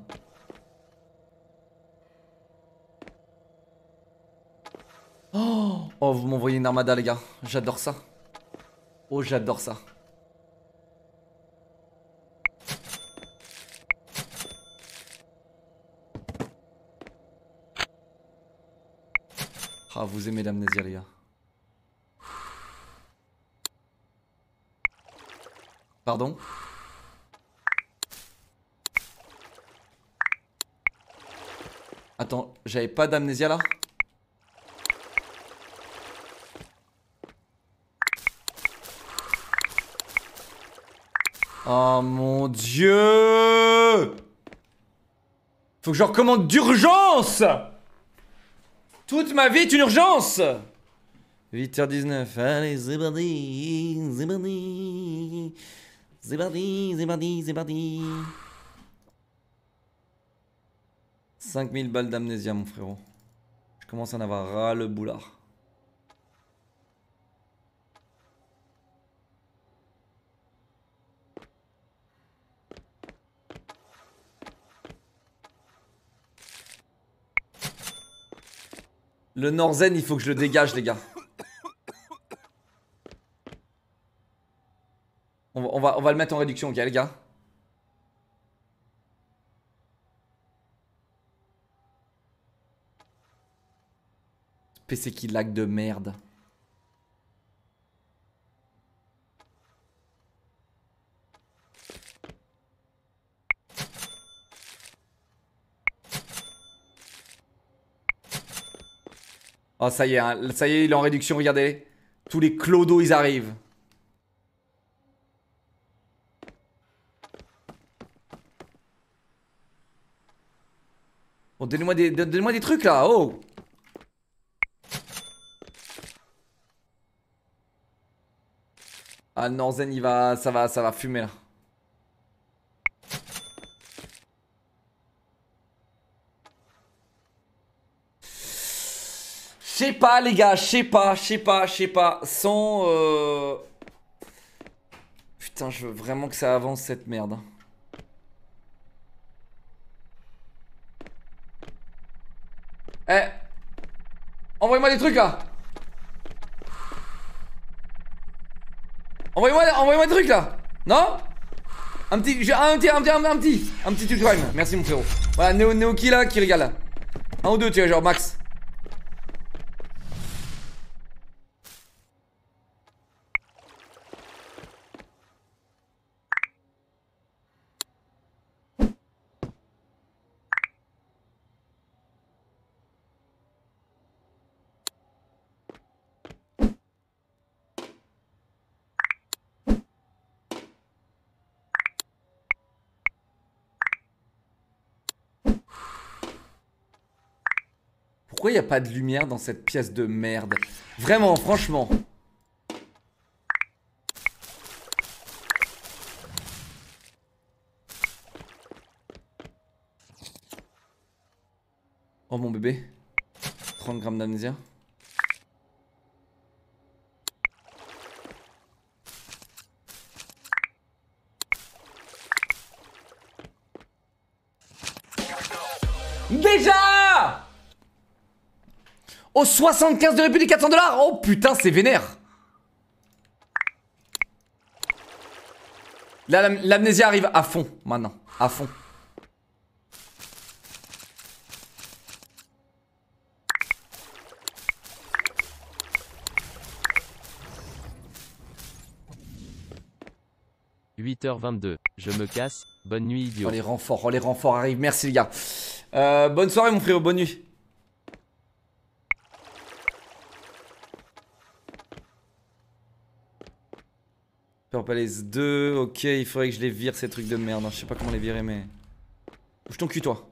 A: Oh, oh vous m'envoyez une armada les gars. J'adore ça. Oh j'adore ça. Ah, vous aimez l'amnésia, les gars. Pardon? Attends, j'avais pas d'amnésia là? Oh mon dieu! Faut que je recommande d'urgence! Toute ma vie est une urgence! huit heures dix-neuf, allez, c'est parti, c'est parti, c'est parti, c'est parti, c'est parti. cinq mille balles d'amnésia, mon frérot. Je commence à en avoir ras le boulard. Le Norzen, il faut que je le dégage, les gars. On va, on va, on va le mettre en réduction, ok, les gars. P C qui lag de merde. Oh, ça y est, hein, ça y est, il est en réduction, regardez. Tous les clodos, ils arrivent. Bon, donnez-moi des, donnez-moi des trucs là, oh. Ah, Norzen, il va, ça va, ça va fumer là. Je sais pas les gars, je sais pas, je sais pas, je sais pas. Sans... Euh... Putain, je veux vraiment que ça avance cette merde. Eh, envoyez-moi des trucs là. Envoyez-moi envoyez-moi des trucs là. Non? Un petit, un petit, un petit, un petit, un petit truc quand même. Merci mon frérot. Voilà, Néo, Néoki là qui régale là. Un ou deux, tu vois, genre max. Pourquoi il n'y a pas de lumière dans cette pièce de merde? Vraiment, franchement. Oh mon bébé. trente grammes d'amnésia. Déjà! Oh, soixante-quinze de République, quatre cents dollars. Oh putain, c'est vénère. Là, l'amnésia arrive à fond maintenant. À fond.
B: huit heures vingt-deux. Je me casse. Bonne nuit, idiot.
A: Oh, les renforts, oh, les renforts arrivent. Merci, les gars. Euh, bonne soirée, mon frérot. Bonne nuit. Palace deux, ok, il faudrait que je les vire ces trucs de merde, je sais pas comment les virer mais... Bouge ton cul toi.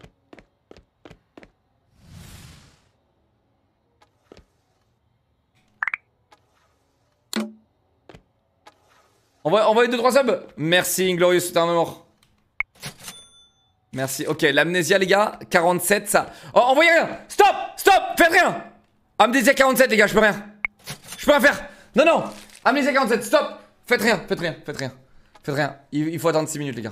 A: Envoie, envoyez deux trois subs. Merci Inglorious, c'était un mort. Merci, ok, l'amnésia les gars, quarante-sept ça... Oh, envoyez rien. Stop, stop, faites rien. Amnésia quarante-sept les gars, je peux rien. Je peux rien faire. Non, non, amnésia quarante-sept, stop. Faites rien, faites rien, faites rien. Faites rien, il, il faut attendre six minutes les gars.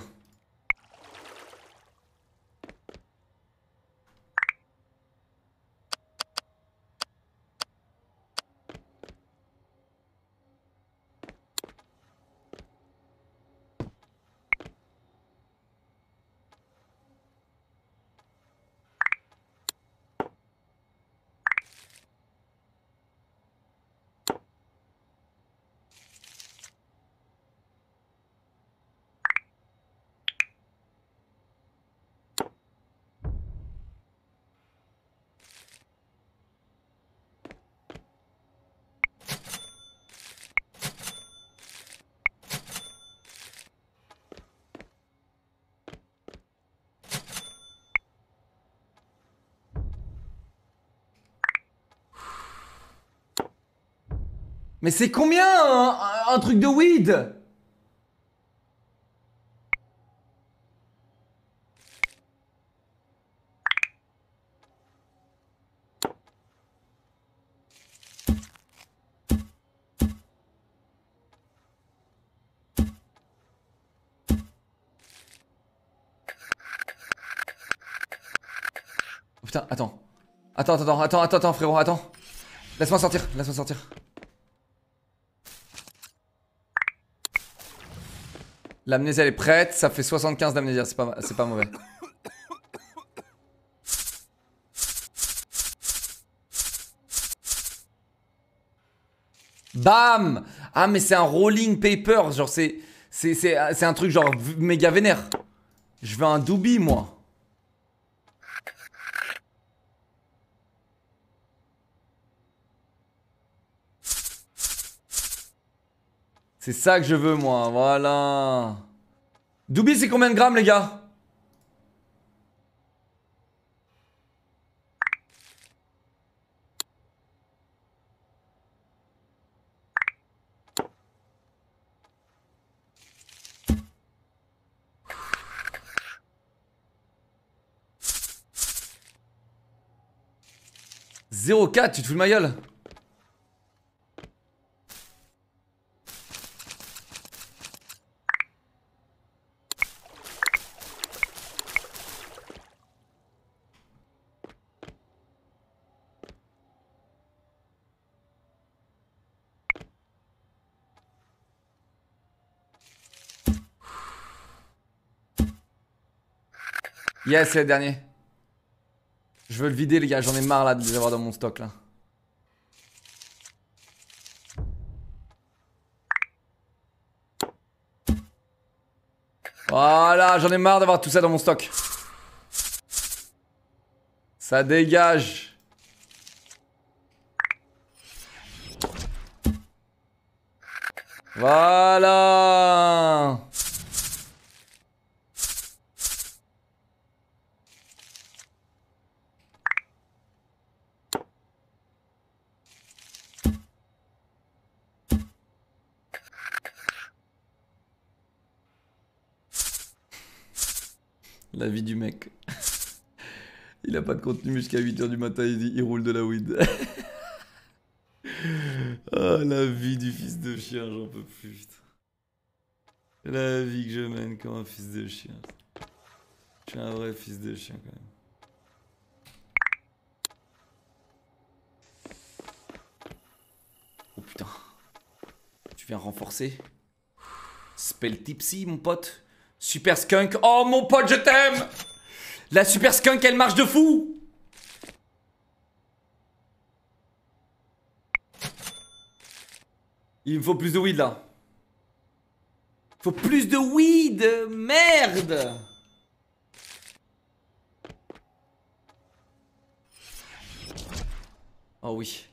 A: Mais c'est combien un, un, un truc de weed? Putain, attends. Attends, attends, attends, attends, attends, frérot, attends. Laisse-moi sortir, laisse-moi sortir. L'amnésie elle est prête, ça fait soixante-quinze d'amnésie, c'est pas, c'est pas mauvais. Bam! Ah mais c'est un rolling paper, genre c'est... C'est un truc genre méga vénère. Je veux un doobie moi. C'est ça que je veux moi, voilà. Doobie c'est combien de grammes les gars? zéro virgule quatre, tu te fous de ma gueule? Yes, c'est le dernier. Je veux le vider les gars, j'en ai marre là de les avoir dans mon stock là. Voilà, j'en ai marre d'avoir tout ça dans mon stock. Ça dégage. Voilà. La vie du mec. Il a pas de contenu jusqu'à huit heures du matin, il, dit, il roule de la weed. Ah, la vie du fils de chien, j'en peux plus, putain. La vie que je mène comme un fils de chien. Je suis un vrai fils de chien quand même. Oh putain. Tu viens renforcer. Spell tipsy mon pote. Super skunk. Oh mon pote, je t'aime. La super skunk, elle marche de fou. Il me faut plus de weed là. Il faut plus de weed. Merde. Oh oui.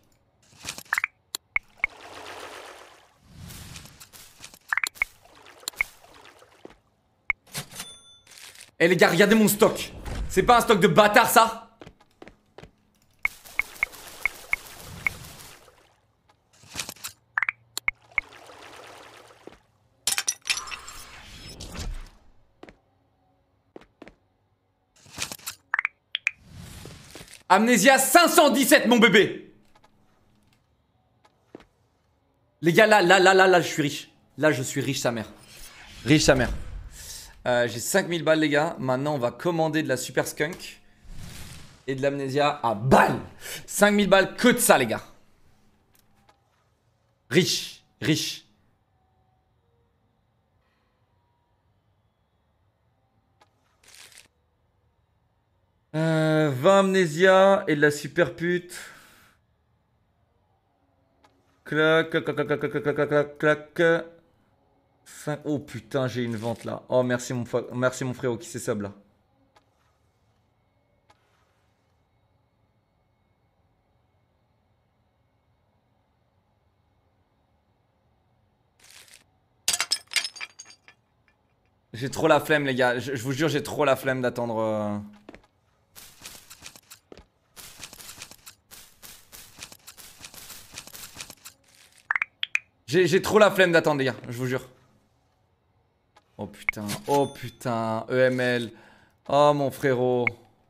A: Eh les gars, regardez mon stock. C'est pas un stock de bâtard ça? Amnésia cinq cent dix-sept mon bébé. Les gars, là, là, là, là, là, je suis riche. Là, je suis riche sa mère. Riche sa mère. Euh, J'ai cinq mille balles les gars. Maintenant on va commander de la super skunk et de l'amnésia à balles. cinq mille balles que de ça les gars. Riche, riche. Euh, vingt amnésia et de la super pute. Clac, clac, clac, clac, clac, clac, clac, clac, clac. cinq... Oh putain, j'ai une vente là. Oh merci mon, merci mon frérot qui s'est sub là. J'ai trop la flemme les gars. Je, je vous jure, j'ai trop la flemme d'attendre... Euh... J'ai trop la flemme d'attendre les gars, je vous jure. Oh putain, oh putain, E M L. Oh mon frérot.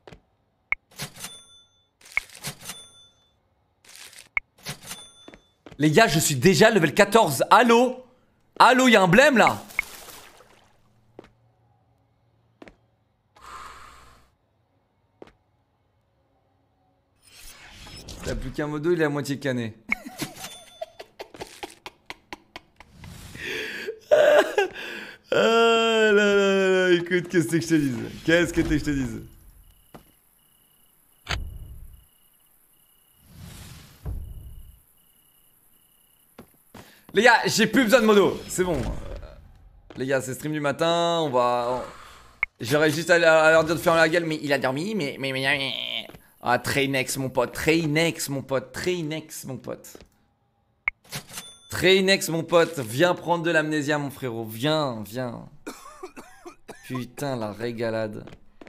A: Les gars, je suis déjà level quatorze. Allô? Allô, y'a un blême là? T'as plus qu'un modo, il est à moitié cané. Ah là là là là, écoute, qu'est-ce que je te dise? Qu'est-ce que je te dise? Les gars, j'ai plus besoin de modo, c'est bon. Les gars, c'est stream du matin, on va... J'aurais juste à leur dire de faire la gueule, mais il a dormi, mais... mais, mais, mais... Ah, Trainex, mon pote, Trainex, mon pote, Trainex, mon pote. Trainex, mon pote, viens prendre de l'amnésia, mon frérot, viens, viens. Putain, la régalade.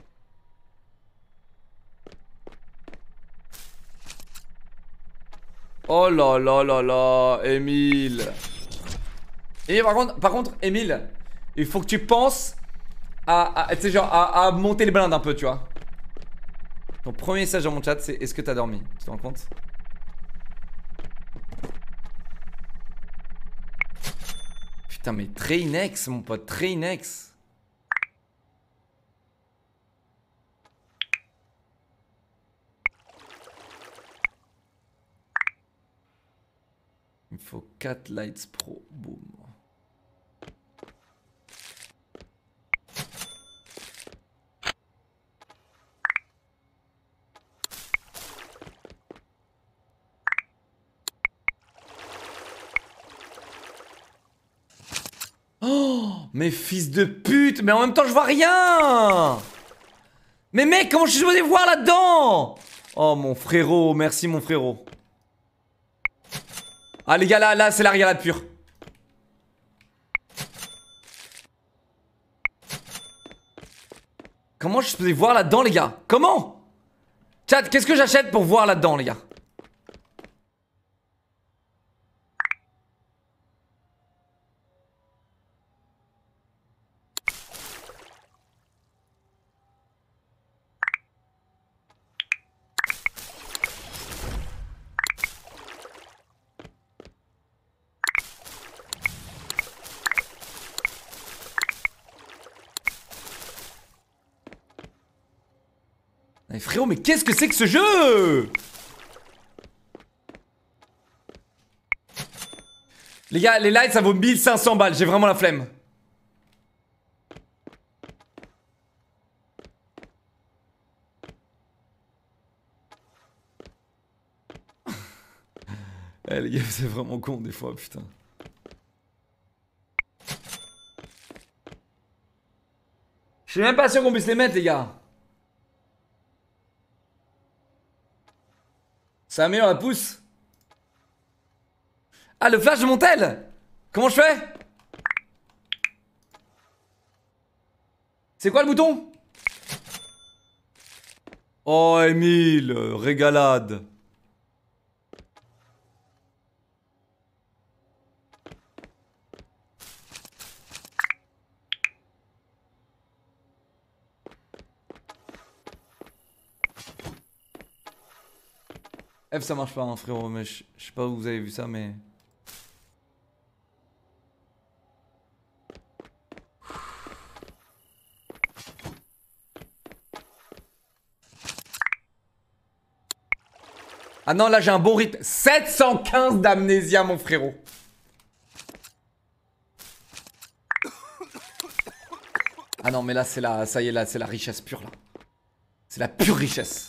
A: Oh là là là là, Emile. Et par contre, par contre, Emile, il faut que tu penses à, à tu sais genre, à, à monter les blindes un peu, tu vois. Ton premier message dans mon chat, c'est est-ce que t'as dormi? Tu te rends compte? Putain, mais Trainex, mon pote, Trainex. Il me faut quatre lights pro, boum. Oh, mais fils de pute, mais en même temps je vois rien. Mais mec, comment je suis supposé voir là-dedans? Oh mon frérot, merci mon frérot. Ah les gars, là, là c'est la régalade pure. Comment je suis supposé voir là-dedans les gars? Comment? Chat, qu'est-ce que j'achète pour voir là-dedans les gars? Mais frérot, mais qu'est-ce que c'est que ce jeu? Les gars, les lights ça vaut mille cinq cents balles, j'ai vraiment la flemme. Eh les gars, c'est vraiment con des fois, putain. Je suis même pas sûr qu'on puisse les mettre les gars. Ça améliore la pousse. Ah, le flash de mon tel. Comment je fais? C'est quoi le bouton? Oh, Emile, régalade. F ça marche pas hein, frérot, mais je sais pas où vous avez vu ça mais... Ah non là j'ai un bon rythme. sept cent quinze d'amnésia mon frérot. Ah non mais là c'est la... ça y est là c'est la richesse pure là. C'est la pure richesse.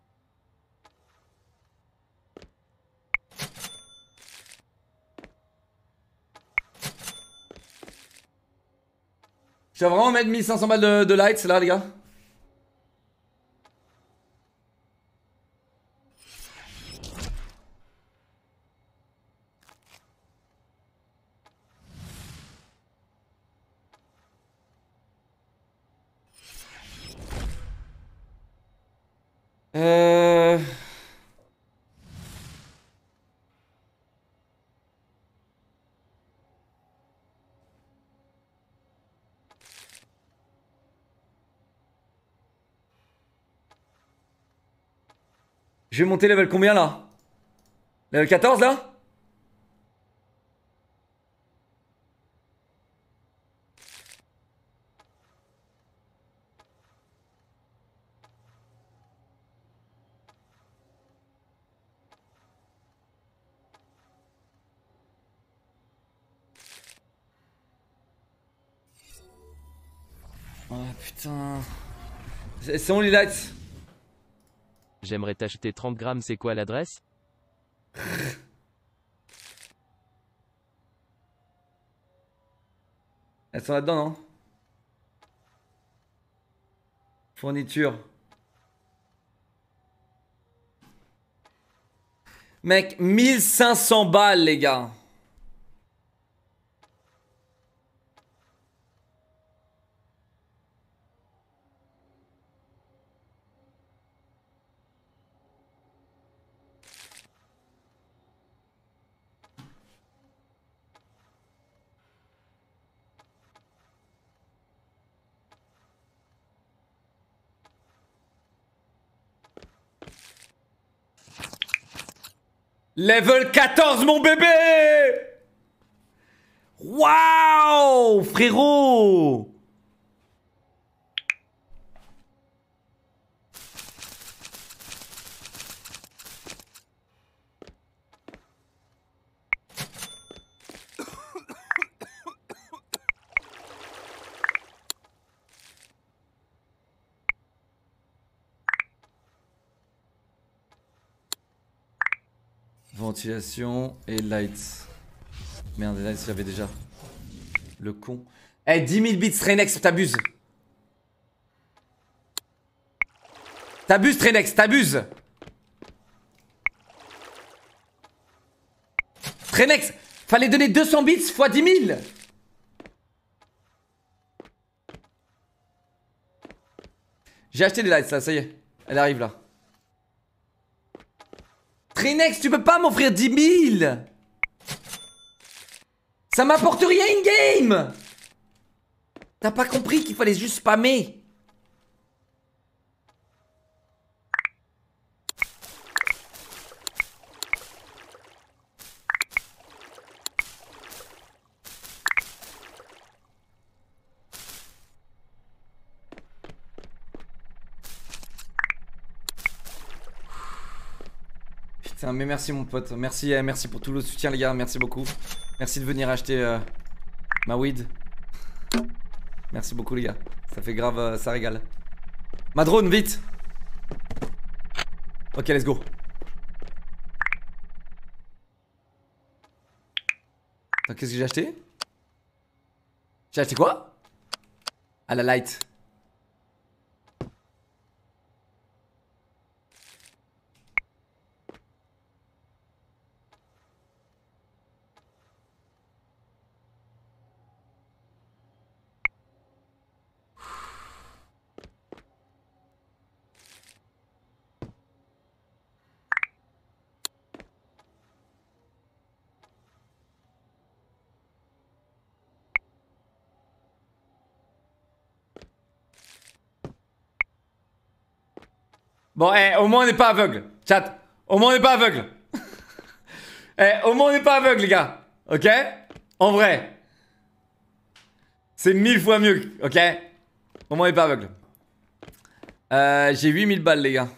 A: Je vais vraiment mettre mille cinq cents balles de, de lights là les gars. Euh... Je vais monter level combien là? Level quatorze là? Oh putain. C'est où les lights?
B: J'aimerais t'acheter trente grammes, c'est quoi l'adresse?
A: Elles sont là-dedans, non? Fourniture. Mec, mille cinq cents balles, les gars. Level quatorze, mon bébé! Waouh, frérot! Ventilation et lights. Merde, les lights, j'avais déjà. Le con. Eh, dix mille bits, Trenex, t'abuses. T'abuses, Trenex, t'abuses. Trenex, fallait donner deux cents bits fois dix mille. J'ai acheté des lights là, ça y est. Elle arrive là. Trenex, tu peux pas m'offrir dix mille. Ça m'apporte rien in-game. T'as pas compris qu'il fallait juste spammer. Putain, mais merci mon pote. Merci, euh, merci pour tout le soutien les gars. Merci beaucoup. Merci de venir acheter euh, ma weed. Merci beaucoup les gars. Ça fait grave, euh, ça régale. Ma drone, vite. Ok, let's go. Attends, qu'est-ce que j'ai acheté? J'ai acheté quoi? Ah, la light. Bon, eh, au moins on n'est pas aveugle. Chat, au moins on n'est pas aveugle. Eh, au moins on n'est pas aveugle, les gars. Ok? En vrai. C'est mille fois mieux, ok? Au moins on n'est pas aveugle. Euh, j'ai huit mille balles, les gars.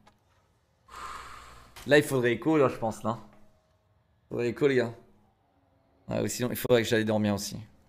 A: Là, il faudrait écho, là, je pense, là. Il faudrait écho, les gars. Ouais, sinon, il faudrait que j'aille dormir aussi.